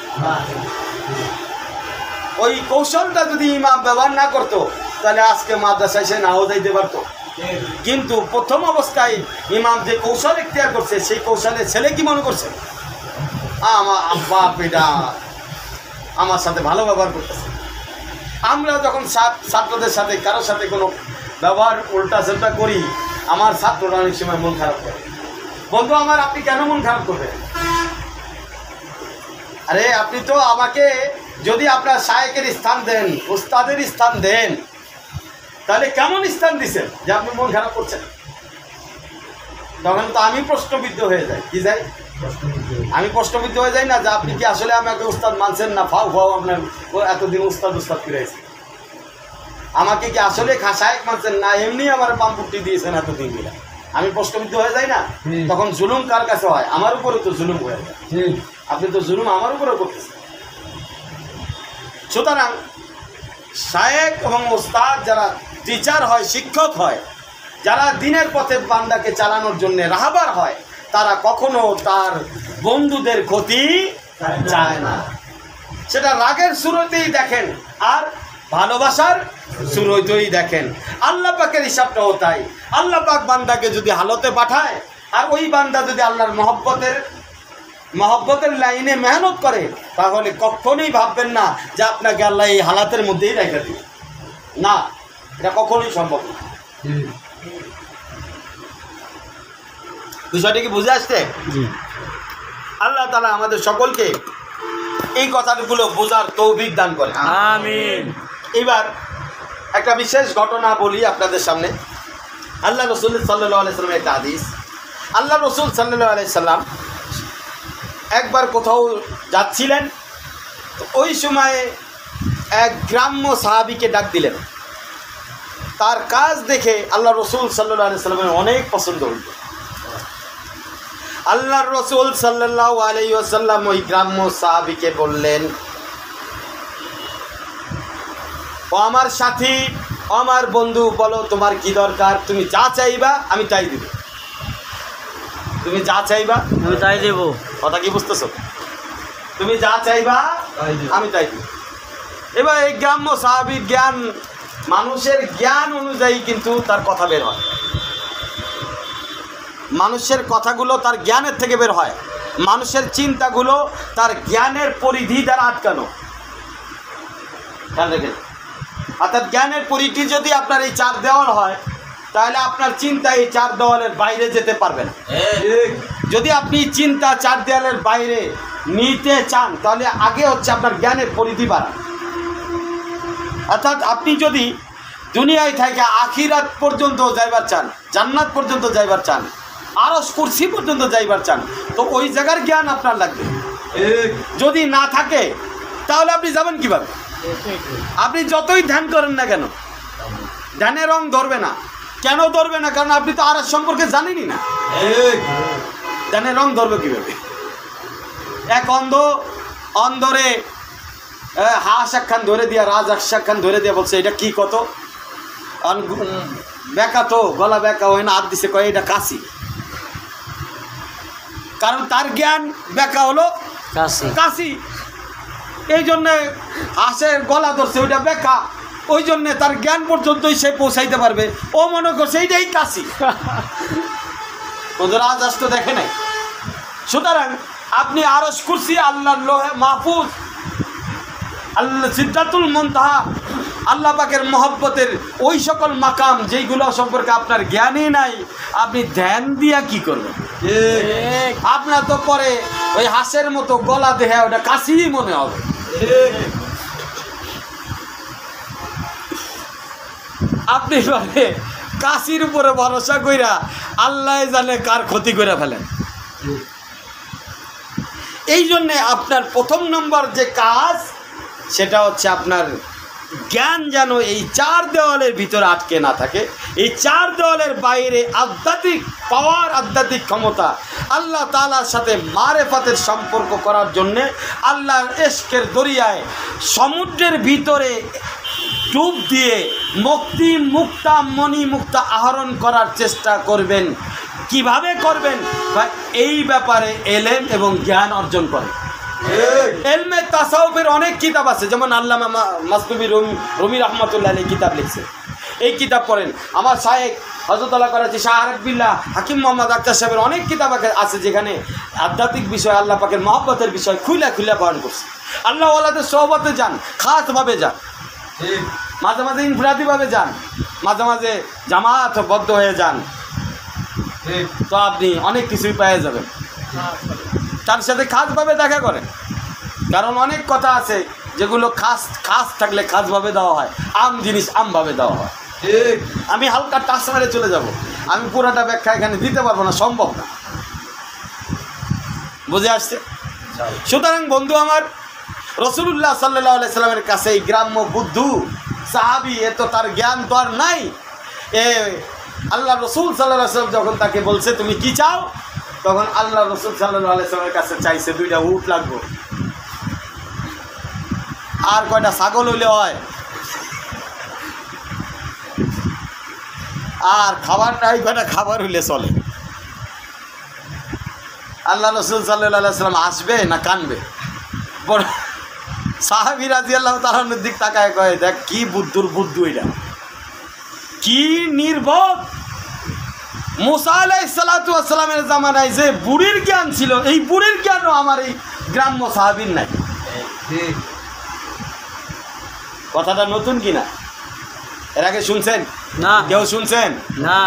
ওই কৌশলটা যদি ইমাম ব্যবহার না করতো তাহলে আজকে মাদ্রাসায় সে নাও যাইতে পারতো। কিন্তু প্রথম অবস্থায় ইমাম যে কৌশল ইখতিয়ার করছে সেই কৌশলে ছেলে কি মনে করছে, আমার বাপ এটা আমার সাথে ভালো ব্যবহার করতেছে। আমরা যখন ছাত্রদের সাথে কারোর সাথে কোনো ব্যবহার উল্টা সেল্টা করি, আমার ছাত্ররা অনেক সময় মন খারাপ করে। বন্ধু আমার, আপনি কেন মন খারাপ করবেন? আরে আপনি তো আমাকে যদি আপনার শায়েখের স্থান দেন, উস্তাদের স্থান দেন, তাহলে কেমন স্থান দিচ্ছেন যে আপনি মন খারাপ করছেন? তখন তো আমি প্রশ্নবিদ্ধ হয়ে যাই। কি যাই? আমি প্রশ্নবিদ্ধ হয়ে যাই না যে আপনি কি আসলে আমাকে উস্তাদ মানছেন না ফাও ফাও আপনার এতদিন উস্তাদ উস্তাদ ফিরেছে, আমাকে কি আসলে শায়েখ মানছেন না এমনি আমার পাম্পুটি দিয়েছেন এতদিন মিলে। আমি প্রশ্নবিদ্ধ হয়ে যাই না? তখন জুলুম কার কাছে হয়? আমার উপরে তো জুলুম হয়ে যায়। আপনি তো জুলুম আমার উপরে করতেছেন। সুতরাং শায়েখ এবং উস্তাদ যারা টিচার হয়, শিক্ষক হয়, যারা দিনের পথে বান্দাকে চালানোর জন্য রাহবার হয়, তারা কখনো তার বন্ধুদের ক্ষতি চায় না। সেটা রাগের সুরতেই দেখেন আর ভালোবাসার সুরতেই দেখেন। আল্লাহ পাকের হিসাবটাও তাই। আল্লাহ পাক বান্দাকে যদি হালতে পাঠায় আর ওই বান্দা যদি আল্লাহর মহব্বতের মহব্বতের লাইনে মেহনত করে, তাহলে কখনোই ভাববেন না যে আপনাকে আল্লাহ এই হালাতের মধ্যেই রেখে দিবে না, এটা কখনোই সম্ভব না। বিষয়টা কি বুঝে আসছে? আল্লাহ তাআলা আমাদের সকলকে এই কথাগুলো বোঝার তৌফিক দান করে, আমিন। এবার একটা বিশেষ ঘটনা বলি আপনাদের সামনে। আল্লাহ রসুল সাল্লাল্লাহু আলাইহি সাল্লামের একটা হাদিস। আল্লাহ রসুল সাল্লাল্লাহু আলাইহি সাল্লাম একবার কোথাও যাচ্ছিলেন, তো ওই সময়ে এক গ্রাম্য সাহাবীকে ডাক দিলেন। তার কাজ দেখে আল্লাহ রসুল সাল্লাল্লাহু আলাইহি সাল্লামের অনেক পছন্দ হইল। আল্লাহ রসুল সাল্লাল্লাহু আলাইহি ওয়াসাল্লাম ওই গ্রাম্য সাহাবীকে বললেন, ও আমার সাথী, আমার বন্ধু, বলো তোমার কি দরকার? তুমি যা চাইবা আমি তাই দিব। তুমি যা চাইবা আমি তাই দেব। কথা কি বুঝতেছো? তুমি যা চাইবা আমি তাই দিব। এবার এই গ্রাম্য সাহাবীর জ্ঞান, মানুষের জ্ঞান অনুযায়ী কিন্তু তার কথা বের হয়। মানুষের কথাগুলো তার জ্ঞানের থেকে বের হয়, মানুষের চিন্তাগুলো তার জ্ঞানের পরিধি দ্বারা আটকানো। অর্থাৎ জ্ঞানের পরিধি যদি আপনার এই চার দেওয়াল হয়, তাহলে আপনার চিন্তা এই চার দেওয়ালের বাইরে যেতে পারবে না। যদি আপনি চিন্তা চার দেওয়ালের বাইরে নিতে চান, তাহলে আগে হচ্ছে আপনার জ্ঞানের পরিধি বাড়ান। অর্থাৎ আপনি যদি দুনিয়ায় থেকে আখিরাত পর্যন্ত যাইবার চান, জান্নাত পর্যন্ত যাইবার চান, আরশ কুরসি পর্যন্ত যাইবার চান, তো ওই জায়গার জ্ঞান আপনার লাগবে। যদি না থাকে তাহলে আপনি যাবেন কিভাবে? আপনি যতই ধ্যান করেন না কেন, ধ্যানের রং ধরবে না। কেন ধরবে না? কারণ আপনি তো আরশ সম্পর্কে জানেনই না। ধ্যানের রং ধরবে কিভাবে? এক অন্ধ অন্ধরে হাঁস একখান ধরে দিয়া, রাজ একখান ধরে দিয়া বলছে এটা কি কত? বেকা তো, গলা বেকা হয় না, হাত দিছে কয় এটা কাশি। কারণ তার জ্ঞান বেকা হলো কাশি, এই জন্যে হাঁসের গলা ধরছে ওইটা বেকা, ওই জন্যে তার জ্ঞান পর্যন্তই সে পৌঁছাইতে পারবে। ও মনে করছে এইটাই কাশি, রাজ তো দেখে নাই। সুতরাং আপনি আরশ কুরসি, আল্লাহর লোহে মাহফুজ, আল্লাহ সিদ্ধাতুল মুনতাহা, আল্লাহ পাকের মহব্বতের ওই সকল মাকাম যেইগুলো সম্পর্কে আপনার জ্ঞানই নাই, আপনি ধ্যান দিয়া কি করবেন? আপনার তো পরে ওই হাঁসের মতো গলা দেহে ওটা কাশিই মনে হবে। আপনি পরে কাশির উপরে ভরসা কইরা আল্লাহ জানে কার ক্ষতি করে ফেলেন। এই জন্যে আপনার প্রথম নম্বর যে কাজ সেটা হচ্ছে আপনার জ্ঞান যেন এই চার দেওয়ালের ভিতরে আটকে না থাকে। এই চার দেওয়ালের বাইরে আধ্যাত্মিক পাওয়ার, আধ্যাত্মিক ক্ষমতা, আল্লাহ তাআলার সাথে মারেফাতের সম্পর্ক করার জন্যে আল্লাহর ইশকের দরিয়ায় সমুদ্রের ভিতরে ডুব দিয়ে মুক্তি মুক্তা মণি মুক্তা আহরণ করার চেষ্টা করবেন। কিভাবে করবেন? এই ব্যাপারে এলেম এবং জ্ঞান অর্জন করে। এলমে তাসাউফের অনেক কিতাব আছে, যেমন আল্লামা মাসতুবি রুমি রুমি রহমতুল্লাহ আলাইহি কিতাব লিখছে। এই কিতাব পড়েন। আমার শায়েখ হযরত আল্লাহ করাচি শাহ আরিফ বিল্লাহ হাকিম মোহাম্মদ আক্তার সাহেবের অনেক কিতাব আছে যেখানে আধ্যাত্মিক বিষয়, আল্লাহ পাকের মহব্বতের বিষয় খুলে খুলে বয়ান করছে। আল্লাহ ওয়ালাদের সোহবতে যান, খাসভাবে যান, মাঝে মাঝে ইনফরাদিভাবে যান, মাঝে মাঝে জামাতবদ্ধ হয়ে যান, তো আপনি অনেক কিছুই পেয়ে যাবেন। তার সাথে খাসভাবে দেখা করেন, কারণ অনেক কথা আছে যেগুলো খাস খাস থাকলে খাসভাবে দেওয়া হয়, আম জিনিস আমভাবে দেওয়া হয়। আমি হালকা টাচ মেরে চলে যাব, আমি পুরাটা ব্যাখ্যা এখানে দিতে পারবো না, সম্ভব না। বুঝে আসছে? সুতরাং বন্ধু আমার, রাসূলুল্লাহ সাল্লাল্লাহু আলাইহি সাল্লামের কাছে এই গ্রাম্য বুদ্ধু সাহাবী, এ তো তার জ্ঞান তো আর নাই। এ আল্লাহ রসুল সাল্লাল্লাহু আলাইহি সাল্লাম যখন তাকে বলছে তুমি কি চাও, তখন আল্লাহ রসুল সাল্লাল্লাহু আলাইহি সাল্লামের কাছে চাইছে দুইটা উট লাগবো, আর কয়টা ছাগল হইলে হয়, আর খাবার নাই কয়টা খাবার হইলে চলে। আল্লাহ রসুল সাল্লাল্লাহু আলাইহি সাল্লাম আসবে না কানবে? বড় সাহাবী রাদিয়াল্লাহু তাআলার দিক তাকায় কয়, দেখ কি বুদ্ধুর বুদ্ধু, এটা কি নির্বোধ। মুসা আলাইহিস সালাতু ওয়াস সালামের জামানায় যে বুড়ির জ্ঞান ছিল, এই বুড়ির জ্ঞানও আমার এই গ্রাম্য সাহাবীর নাই। কথাটা নতুন কিনা? এর আগে শুনছেন না? কেউ শুনছেন না?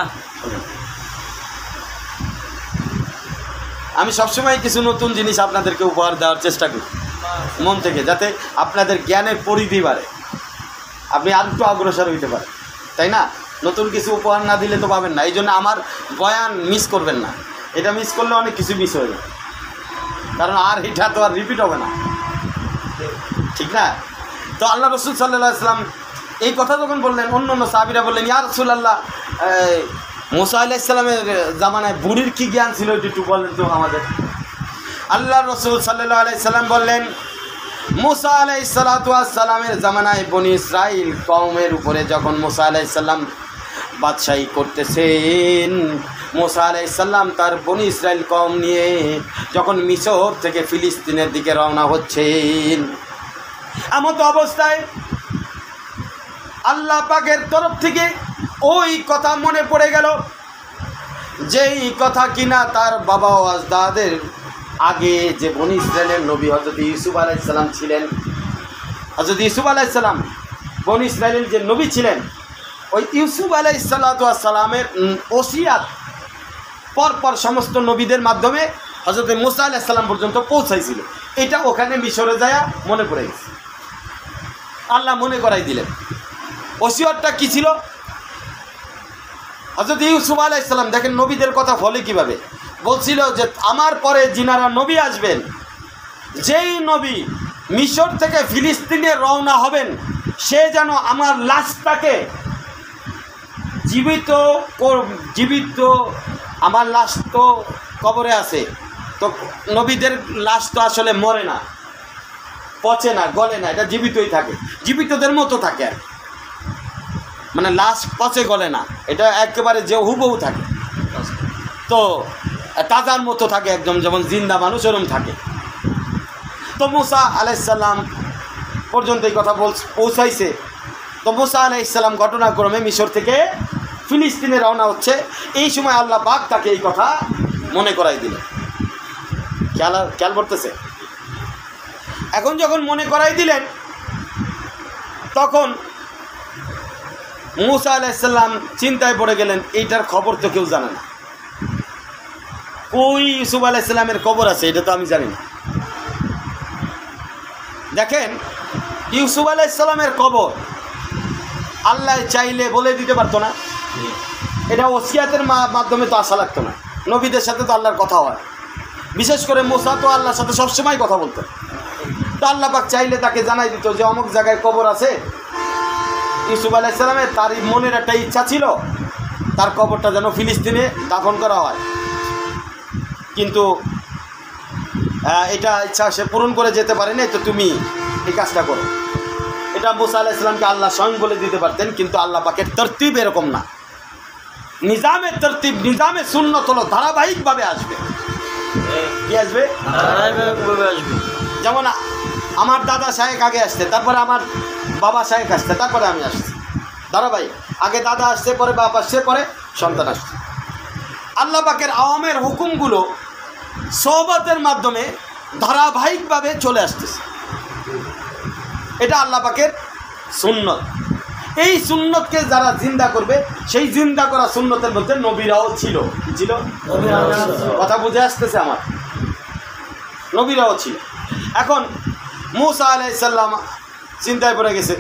আমি সবসময় কিছু নতুন জিনিস আপনাদেরকে উপহার দেওয়ার চেষ্টা করি মন থেকে, যাতে আপনাদের জ্ঞানের পরিধি বাড়ে, আপনি আর একটু অগ্রসর হইতে পারেন, তাই না? নতুন কিছু উপহার না দিলে তো পাবেন না। এই জন্য আমার বয়ান মিস করবেন না, এটা মিস করলে অনেক কিছু মিস হয়ে যাবে, কারণ আর এটা তো আর রিপিট হবে না, ঠিক না? তো আল্লাহ রসুল সাল্লাল্লাহু আলাইহি সাল্লাম এই কথা যখন বললেন, অন্য অন্য সাহাবীরা বললেন, ইয়া রাসূলুল্লাহ, মুসা আলাইহিস সালামের জামানায় বুড়ির কি জ্ঞান ছিল একটু বলেন তো আমাদের। আল্লাহ রসুল সাল্লাল্লাহু আলাইহি সাল্লাম বললেন, মুসা আলাইহিস সালাতু ওয়াস সালামের জামানায় বনি ইসরাইল কওমের উপরে যখন মুসা আলাইহিস সালাম বাদশাহী করতেছেন, মুসা আলাইহিস সালাম তার বনি ইসরাইল কওম নিয়ে যখন মিশর থেকে ফিলিস্তিনের দিকে রওনা হচ্ছেন, এমত অবস্থায় আল্লাহ পাকের তরফ থেকে ওই কথা মনে পড়ে গেল, যেই কথা কিনা তার বাবা ও আজদাদের আগে যে বনি ইসরাইলের নবী হযরত ইউসুফ আলাইহিস সালাম ছিলেন। হযরত ইউসুফ আলাইহিস সালাম বনি ইসরাইলের যে নবী ছিলেন, ওই ইউসুফ আলাইহিস সালামের ওসিয়াত পরপর সমস্ত নবীদের মাধ্যমে হযরত মুসা আলাইহিস সালাম পর্যন্ত পৌঁছাইছিল। এটা ওখানে মিশরে যায় মনে পড়ে গেছে, আল্লাহ মনে করাই দিলেন। ওসিয়তটা কী ছিল? হযরত ইউসুফ আলাইহিস সালাম দেখেন নবীদের কথা ফলে কিভাবে বলছিল যে আমার পরে যিনারা নবী আসবেন, যেই নবী মিশর থেকে ফিলিস্তিনে রওনা হবেন, সে যেন আমার লাশটাকে জীবিত জীবিত আমার লাশ তো কবরে আছে, তো নবীদের লাশ তো আসলে মরে না, পচে না, গলে না, এটা জীবিতই থাকে, জীবিতদের মতো থাকে আর মানে লাশ পচে গলে না, এটা একেবারে যে হুবহু থাকে, তো তাজার মতো থাকে একদম, যেমন জিন্দা মানুষ ওরম থাকে। তো মুসা আলাইহিস সালাম পর্যন্ত এই কথা বল পৌঁছাইছে। তো মুসা আলাইহিস সালাম ঘটনাক্রমে মিশর থেকে ফিলিস্তিনে রওনা হচ্ছে, এই সময় আল্লাহ পাক তাকে এই কথা মনে করাই দিলেন। খেয়াল খেয়াল করতেছে। এখন যখন মনে করাই দিলেন তখন মুসা আলাইহিস সালাম চিন্তায় পড়ে গেলেন, এইটার খবর তো কেউ জানে না, কই ইউসুফ আলাইহিস সালামের কবর আছে এটা তো আমি জানি না। দেখেন ইউসুফ আলাইহিস সালামের কবর আল্লাহ চাইলে বলে দিতে পারতো না, এটা ওসিয়াতের মাধ্যমে তো আসা লাগতো না। নবীদের সাথে তো আল্লাহর কথা হয়, বিশেষ করে মুসা তো আল্লাহর সাথে সবসময় কথা বলতেন। তো আল্লাহ পাক চাইলে তাকে জানাই দিত যে অমুক জায়গায় কবর আছে ইউসুফ আলাইহিস সালামের। তার মনের একটা ইচ্ছা ছিল তার কবরটা যেন ফিলিস্তিনে দাফন করা হয়, কিন্তু এটা ইচ্ছা সে পূরণ করে যেতে পারেনি, তো তুমি এই কাজটা করো। এটা মুসা আলাইহিস সালামকে আল্লাহ স্বয়ং বলে দিতে পারতেন, কিন্তু আল্লাহ পাকের তরতিব এরকম না। নিজামের তরতিব, নিজামের সুন্নত হলো ধারাবাহিকভাবে আসবে। কি আসবে? ধারাবাহিকভাবে আসবে। যেমন আমার দাদা শায়েক আগে আসছে, তারপরে আমার বাবা শায়েক আসছে, তারপরে আমি আসছি, ধারাবাহিক। আগে দাদা আসছে, পরে বাপ আসছে, পরে সন্তান আসছে। আল্লাহ পাকের আওয়ামের হুকুমগুলো সোহবতের মাধ্যমে ধারাবাহিকভাবে চলে আসতেছে, এটা আল্লাহ পাকের সুন্নত। এই সুন্নতকে যারা জিন্দা করবে, সেই জিন্দা করা সুন্নতের মধ্যে নবীরাও ছিল। কি ছিল? কথা বুঝে আসতেছে আমার? নবীরাও ছিল। এখন মুসা আলাইহিস সালাম চিন্তায় পড়ে গেছে।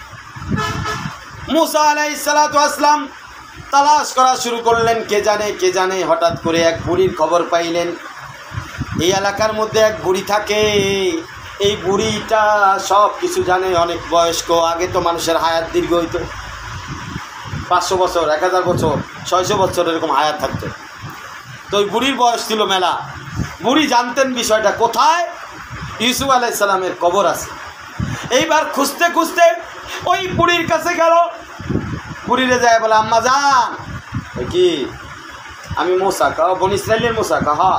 মুসা আলাইহিস সালাতু ওয়াস সালাম তালাশ করা শুরু করলেন, কে জানে কে জানে হঠাৎ করে এক বুড়ির খবর পাইলেন। এই এলাকার মধ্যে এক বুড়ি থাকে, এই বুড়িটা সব কিছু জানে, অনেক বয়স্ক। আগে তো মানুষের হায়াত দীর্ঘ হইতো, পাঁচশো বছর, এক হাজার বছর, ছয়শো বছর এরকম হায়াত থাকতো। তো ওই বুড়ির বয়স ছিল মেলা। বুড়ি জানতেন বিষয়টা, কোথায় ইউসুফ আলাইহিস সালামের কবর আছে। এইবার খুঁজতে খুঁজতে ওই বুড়ির কাছে গেল। বুড়িরে যায় বলে, আম্মা জান, কি আমি মুসা, কা বনি ইসরাইলের মুসা, কা হা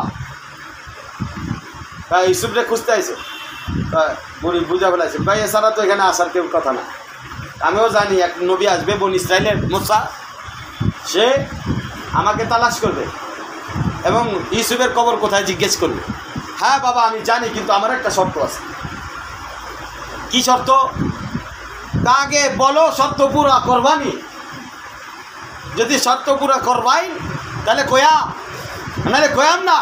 ইউসুফরে খুঁজতে আইছে। বুড়ি বুঝা ফেলাইছে, ভাই এছাড়া তো এখানে আসার কেউ কথা না। আমিও জানি এক নবী আসবে, বনি ইসরাইলের মুসা, সে আমাকে তালাশ করবে এবং ইউসুফের কবর কোথায় জিজ্ঞেস করবে। হ্যাঁ বাবা আমি জানি, কিন্তু আমার একটা শর্ত আছে। কি শর্ত? তাকে বলো শর্ত পুরা করবানি, যদি শর্ত পুরা করবাই তাহলে কয়াম, নাহলে কয়াম না।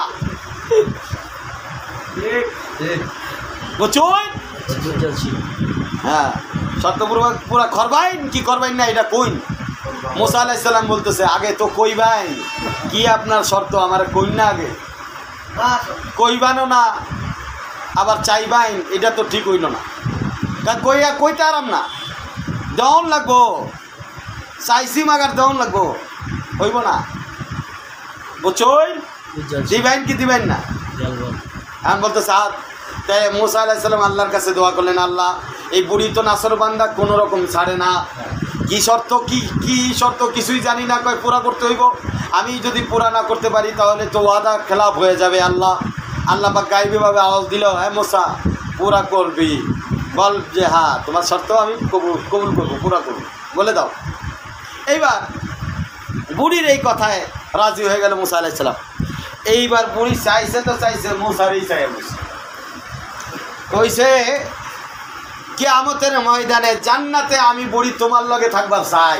বুঝুন? হ্যাঁ, শর্ত পুরা পুরা করবাইন কি করবাইন না এটা কইন। মুসা আলাইহিস সালাম বলতেছে, আগে তো কইবাইন, কি আপনার শর্ত আমার কইন না, আগে কইবানো না আবার চাইবাইন, এটা তো ঠিক হইল না। কইয়া কইতে আরাম না, দেওয়ান লাগবো, চাইছি মাগার দেওয়ান লাগবো, হইব না। বুঝছই? দিবেন কি দিবেন না? আমি বলতে সাদ। তাই মুসা আলাইহিস সালাম আল্লাহর কাছে দোয়া করলেন, আল্লাহ এই বুড়ি তো নাসর বান্দা, কোনো রকম ছাড়ে না। কি শর্ত, কি কি শর্ত কিছুই জানি না, কয় পুরা করতে হইব। আমি যদি পুরা না করতে পারি তাহলে তো ওয়াদা খেলাফ হয়ে যাবে। আল্লাহ আল্লাহ পাক গায়বীভাবে আওয়াজ দিল, হ্যাঁ মুসা পুরা করবি, বল যে হ্যাঁ তোমার শর্ত আমি কবুল কবুল করবো, পুরা করবো, বলে দাও। এইবার বুড়ির এই কথায় রাজি হয়ে গেল মুসা আলাইহিস সালাম। এইবার বুড়ি চাইছে তো চাইছে, মুসারই চাই বসে কইছে, কিয়ামতের ময়দানে জান্নাতে আমি বুড়ি তোমার লগে থাকবার চাই,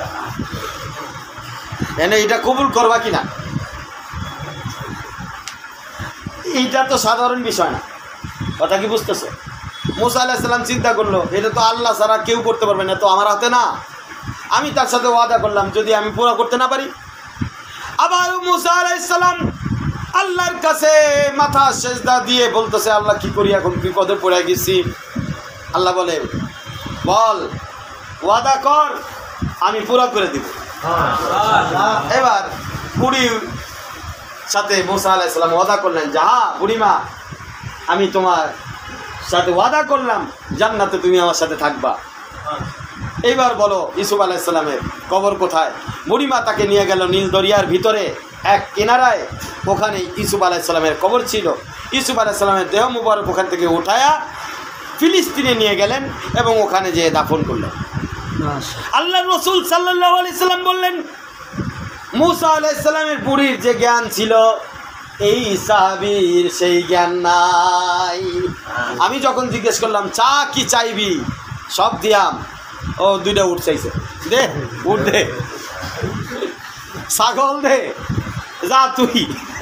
এনে এটা কবুল করবা কিনা? এইটা তো সাধারণ বিষয় না, কথা কি বুঝতেছে? মুসা আলাইহিস সালাম চিন্তা করলো, এটা তো আল্লাহ ছাড়া কেউ করতে পারবে না, তো আমার হাতে না। আমি তার সাথে ওয়াদা করলাম, যদি আমি পুরা করতে না পারি। আবার মুসা আলাইহিস সালাম আল্লাহর কাছে মাথা সেজদা দিয়ে বলতেছে, আল্লাহ কি করি, এখন বিপদে পড়ে গেছি। আল্লাহ বলে, বল ওয়াদা কর, আমি পুরা করে দিব। এবার বুড়ির সাথে মুসা আলাইহিস সালাম ওয়াদা করলেন, যাহা বুড়িমা আমি তোমার সাথে ওয়াদা করলাম, জান্নাতে তুমি আমার সাথে থাকবা। এইবার বলো ইউসুফ আলাইহিস সালামের কবর কোথায়? বুড়িমা তাকে নিয়ে গেল নীল দরিয়ার ভিতরে এক কিনারায়, ওখানে ইউসুফ আলাইহিস সালামের কবর ছিল। ইউসুফ আলাইহিস সালামের দেহ মুবারক ওখান থেকে উঠায়া ফিলিস্তিনে নিয়ে গেলেন এবং ওখানে যেয়ে দাফন করলেন। আল্লাহ রসুল সাল্লাল্লাহু আলাইহি সাল্লাম বললেন, মুসা আলাইহিস সালামের বুড়ির যে জ্ঞান ছিল এই সাহাবীর সেই জ্ঞান নাই। আমি যখন জিজ্ঞেস করলাম চা কি চাইবি, সব দিয়াম, ও দুইটা উঠ চাইছে, দে উঠ দে, ছাগল দে, যা তুই।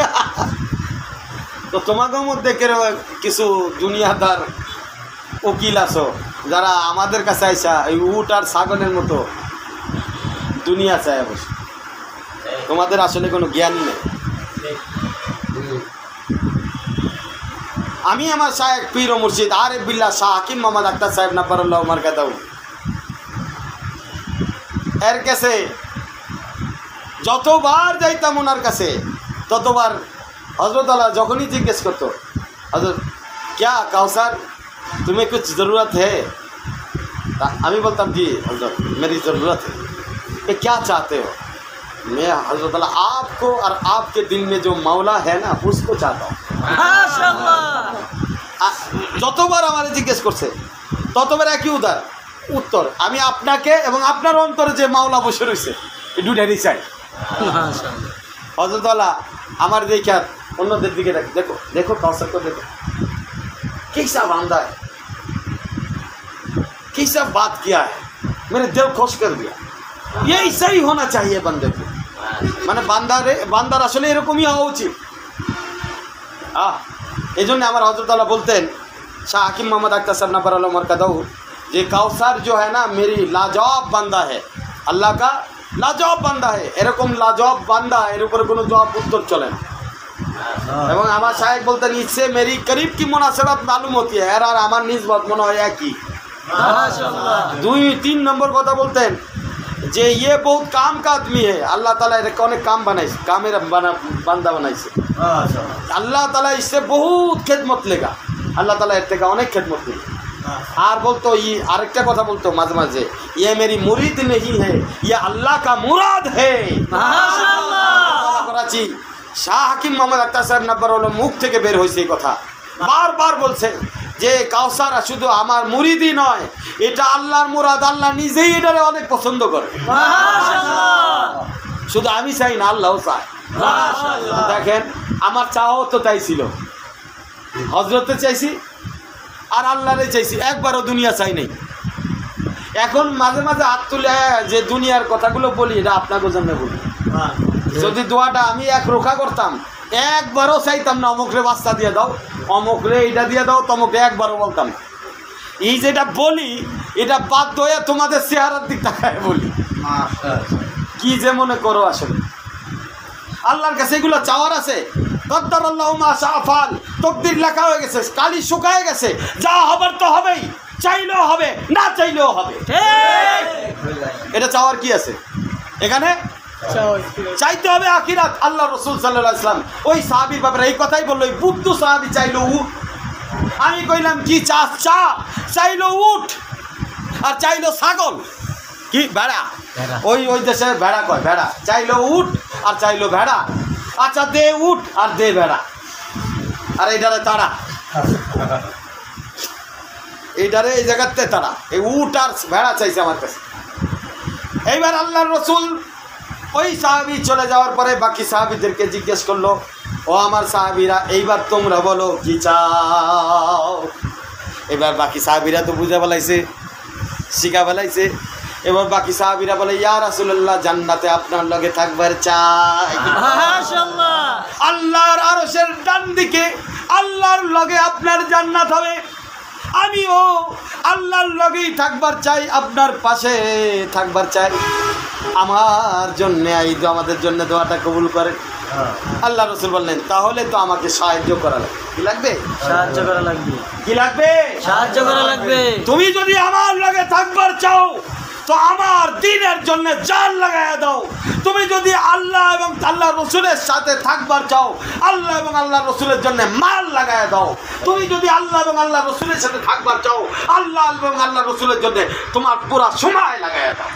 তো তোমাদের মধ্যে কিছু দুনিয়াদার উকিল আছো যারা আমাদের কাছে আইসা এই উট আর ছাগলের মতো দুনিয়া চায় অবশ্য। তোমাদের আসলে কোনো জ্ঞান নেই। আমি আমার শায়েখ পীর ও মুর্শিদ আরিফ বিল্লাহ শাহ হাকিম মোহাম্মদ আক্তার সাহেব নাব্বারুল্লাহ মারকাদাহু এর কাছে যতবার যাইতাম ওনার কাছে ততবার হজরত আল্লাহ যখনই জিজ্ঞেস করতো, হজরত क्या काउसार तुम्हें कुछ ज़रूरत है? আমি বলতাম जी हजरत मेरी ज़रूरत है। ये क्या चाहते हो? मैं हजरत अल्लाह आपको और आपके दिल में जो मौला है ना उसको चाहता हूँ। যতবার আমারে জিজ্ঞেস করছে ততবার একই উদার উত্তর, আমি আপনাকে এবং আপনার অন্তরে যে মাওলা বসে রয়েছে এই দুটারই চাই। হজরত আল্লাহ আমার দেখে আর অন্যদের দিকে দেখো, দেখো দেখো কাউসার को देखो कैसा बांधा है, कैसा बात किया है, मेरे दिल खुश कर दिया। ये ऐसा ही होना चाहिए बंदे को, মানে বান্দারে বান্দার আসলে এরকমই হওয়া উচিত। আহ এই জন্য আমার হজরত আল্লাহ বলতেন শাহ হাকিম মোহাম্মদ আক্তার সাহেব নাব্বারুল্লাহ মারকাদাহু যে কাউসার जो है ना मेरी लाजवाब বান্দা है, আল্লাহ का लाजवाब বান্দা है। এরকম লাজবাব বান্দা এর উপরে কোনো জবাব উত্তর চলে না। এবং আমার শায়েখ বলতেন इससे मेरी करीब की मुनासबत मालूम होती है, এর আর আমার নিসবত মনে হয় একই। দুই তিন নম্বর কথা বলতেন যে ये बहुत काम का आदमी है, আল্লাহ তাআলা এর অনেক কাম বানাইছে, কামের বান্দা বানাইছে। আল্লাহ তাআলা इससे बहुत খেদমত लेगा, আল্লাহ তাআলা এর থেকে অনেক খেদমত নেবে। আর বলতো ই আরেকটা কথা বলতো মাঝে মাঝে, ये मेरी मुरीद नहीं है, ये अल्लाह का मुराद है। माशाআল্লাহ। করাচি শাহ হাকিম মোহাম্মদ আক্তার সাহেব নাব্বারুল্লাহ মুখ থেকে বের হয়েছে এই কথা, বারবার বলছে যে কাউসার শুধু আমার মুরিদই নয়, এটা আল্লাহর মুরাদ, আল্লাহ নিজেই এটারে অনেক পছন্দ করে। মাশাআল্লাহ। শুধু আমি চাই না, আল্লাহও চায়। মাশাআল্লাহ। দেখেন আমার চাওয়াও তো তাই ছিল, হযরতে চাইছি আর আল্লাহরে চাইছি, একবারও দুনিয়া চাই নাই। এখন মাঝে মাঝে হাত তুলে যে দুনিয়ার কথাগুলো বলি এটা আপনাকে জন্য বলি। যদি দোয়াটা আমি এক রোখা করতাম, একবারও চাইতাম না অমুকরে বাচ্চা দিয়ে দাও, অমুকরে এইটা দিয়ে দাও, তমুকরে একবারও বলতাম। এই যেটা বলি এটা বাধ্য হয়ে তোমাদের চেহারার দিক তাকায় বলি। কি যে মনে করো আসলে আল্লাহর কাছে এগুলো চাওয়ার আছে। কদ্দারাল্লাহু মা শাআ ফাআল, তকদির লেখা হয়ে গেছে, কালি শুকায় গেছে, যা হবার তো হবেই, চাইলেও হবে না চাইলেও হবে। এটা চাওয়ার কি আছে এখানে? চাইতে হবে আখিরাত। আল্লাহ রসুল সাল্লাল্লাহু আলাইহি ওয়াসাল্লাম ওই সাহাবীর ব্যাপারে এই কথাই বললো, বুদ্ধ সাহাবী চাইলো উঠ। আমি কইলাম কি চা চা চাইলো উঠ, আর চাইলো ছাগল কি ভেড়া, ওই ওই দেশে ভেড়া কয়, ভেড়া চাইলো উঠ আর চাইলো ভেড়া। আচ্ছা দে উঠ আর দে ভেড়া, আর এইটারে তারা, এইটারে এই জায়গাতে তারা, এই উঠ আর ভেড়া চাইছে আমার কাছে। এইবার আল্লাহর রসুল ওই সাহাবী চলে যাওয়ার পরে বাকি সাহাবীদেরকে জিজ্ঞেস করলো, ও আমার সাহাবীরা এইবার তোমরা বলো কি চাও। এবার বাকি সাহাবীরা তো বুঝে ফেলাইছে, শিখা ফেলাইছে। এবার বাকি সাহাবীরা বলে ইয়া রাসূলুল্লাহ জান্নাতে আপনার লগে থাকবার চাই। মাশাআল্লাহ। আল্লাহর আরশের ডান দিকে আল্লাহর লগে আপনার জান্নাত হবে। আমিও আল্লাহর লগেই থাকবার চাই, আপনার পাশে থাকবার চাই। আমার জন্য এই তো আমাদের জন্য দোয়াটা কবুল করেন। আল্লাহ রসুল বললেন তাহলে তো আমাকে সাহায্য করা লাগবে। কি লাগবে? সাহায্য করা লাগবে। কি লাগবে? সাহায্য করা লাগবে। তুমি যদি আমার লগে থাকবার চাও তো আমার দ্বীনের জন্য জান লাগায়া দাও। তুমি যদি আল্লাহ এবং আল্লাহ রসুলের সাথে থাকবার চাও, আল্লাহ এবং আল্লাহ রসুলের জন্য মাল লাগায়া দাও। তুমি যদি আল্লাহ এবং আল্লাহ রসুলের সাথে থাকবার চাও, আল্লাহ এবং আল্লাহ রসুলের জন্য তোমার পুরা সময় লাগায়া দাও।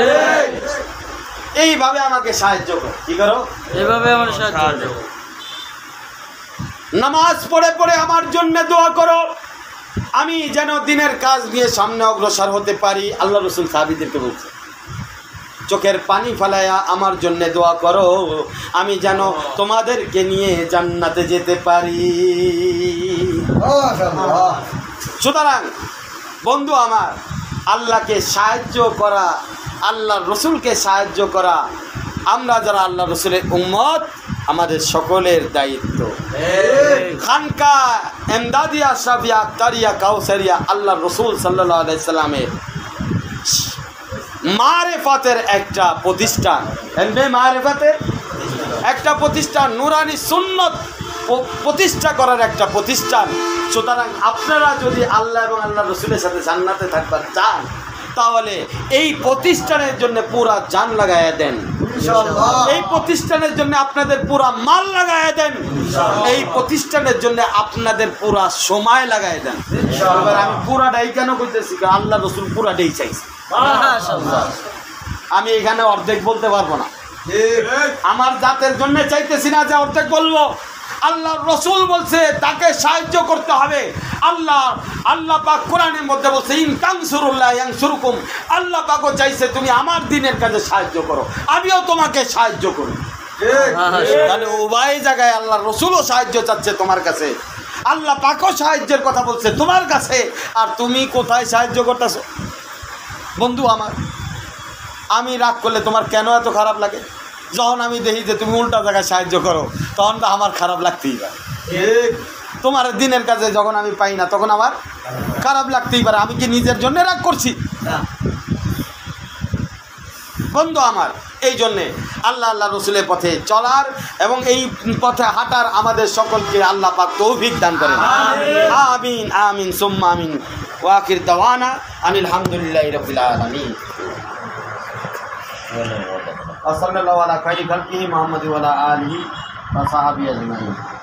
এইভাবে আমাকে সাহায্য করো। কি করো? এইভাবে আমার সাহায্য করো। নামাজ পড়ে পড়ে আমার জন্য দোয়া করো, আমি যেন দিনের কাজ নিয়ে সামনে অগ্রসর হতে পারি। আল্লাহ রসুল সাহাবীদেরকে বলছে। চোখের পানি ফেলায়া আমার জন্য দোয়া করো, আমি যেন তোমাদেরকে নিয়ে জান্নাতে যেতে পারি। সুতরাং বন্ধু আমার, আল্লাহকে সাহায্য করা, আল্লাহর রসুলকে সাহায্য করা, আমরা যারা আল্লাহ রসুলের উম্মত, আমাদের সকলের দায়িত্ব। খানকা এমদাদিয়া সাফিয়া আক্তারিয়া কাউসারিয়া আল্লাহ রসুল সাল্লাল্লাহু আলাইহি সাল্লামের মারেফাতের একটা প্রতিষ্ঠান, এলমে মারেফাতের একটা প্রতিষ্ঠান, নুরানি সুন্নত প্রতিষ্ঠা করার একটা প্রতিষ্ঠান। সুতরাং আপনারা যদি আল্লাহ এবং আল্লাহ রসুলের সাথে জান্নাতে থাকবার চান, তাহলে এই প্রতিষ্ঠানের জন্য পুরা জান লাগাইয়া দেন, এই প্রতিষ্ঠানের জন্য আপনাদের পুরা মাল লাগাইয়া দেন, এই প্রতিষ্ঠানের জন্য আপনাদের পুরা সময় লাগাই দেন। এবার আমি পুরাটাই কেন করতেছি, আল্লাহ রসুল পুরাটাই চাইছি। আমি এখানে অর্ধেক বলতে পারবো না, আমার জাতের জন্য চাইতেছি না যে অর্ধেক বলবো। আল্লাহ রসুল বলছে তাকে সাহায্য করতে হবে। আল্লাহ আল্লাহ পাক কোরআনের মধ্যে বলছে ইন তানসুরুল্লাহ ইয়ানসুরকুম, আল্লাহ পাকও চাইছে তুমি আমার দ্বীনের কাজে সাহায্য করো, আমিও তোমাকে সাহায্য করি। তাহলে উভয় জায়গায় আল্লাহ রসুলও সাহায্য চাচ্ছে তোমার কাছে, আল্লাহ পাকও সাহায্যের কথা বলছে তোমার কাছে, আর তুমি কোথায় সাহায্য করতেছো? বন্ধু আমার, আমি রাগ করলে তোমার কেন এত খারাপ লাগে? যখন আমি দেখি যে তুমি উল্টা জায়গায় সাহায্য করো, তখন তো আমার খারাপ লাগতেই পারে। তোমার দিনের কাজে যখন আমি পাই না, তখন আমার খারাপ লাগতেই পারে। আমি কি নিজের জন্য রাগ করছি? বন্ধু আমার, এই জন্যে আল্লাহ আল্লাহ রসুলের পথে চলার এবং এই পথে হাঁটার আমাদের সকলকে আল্লাহ পাক তৌফিক দান করেন। আমিন আমিন সুম্মা আমিন। ওয়া আখির দাওয়ানা আনিল হামদুলিল্লাহি রাব্বিল আলামিন। ওয়া সাল্লাল্লাহু আলা খায়রি খালকিহি মুহাম্মাদি ওয়া আলা আলিহি ওয়া সাহবিহি আজমাইন।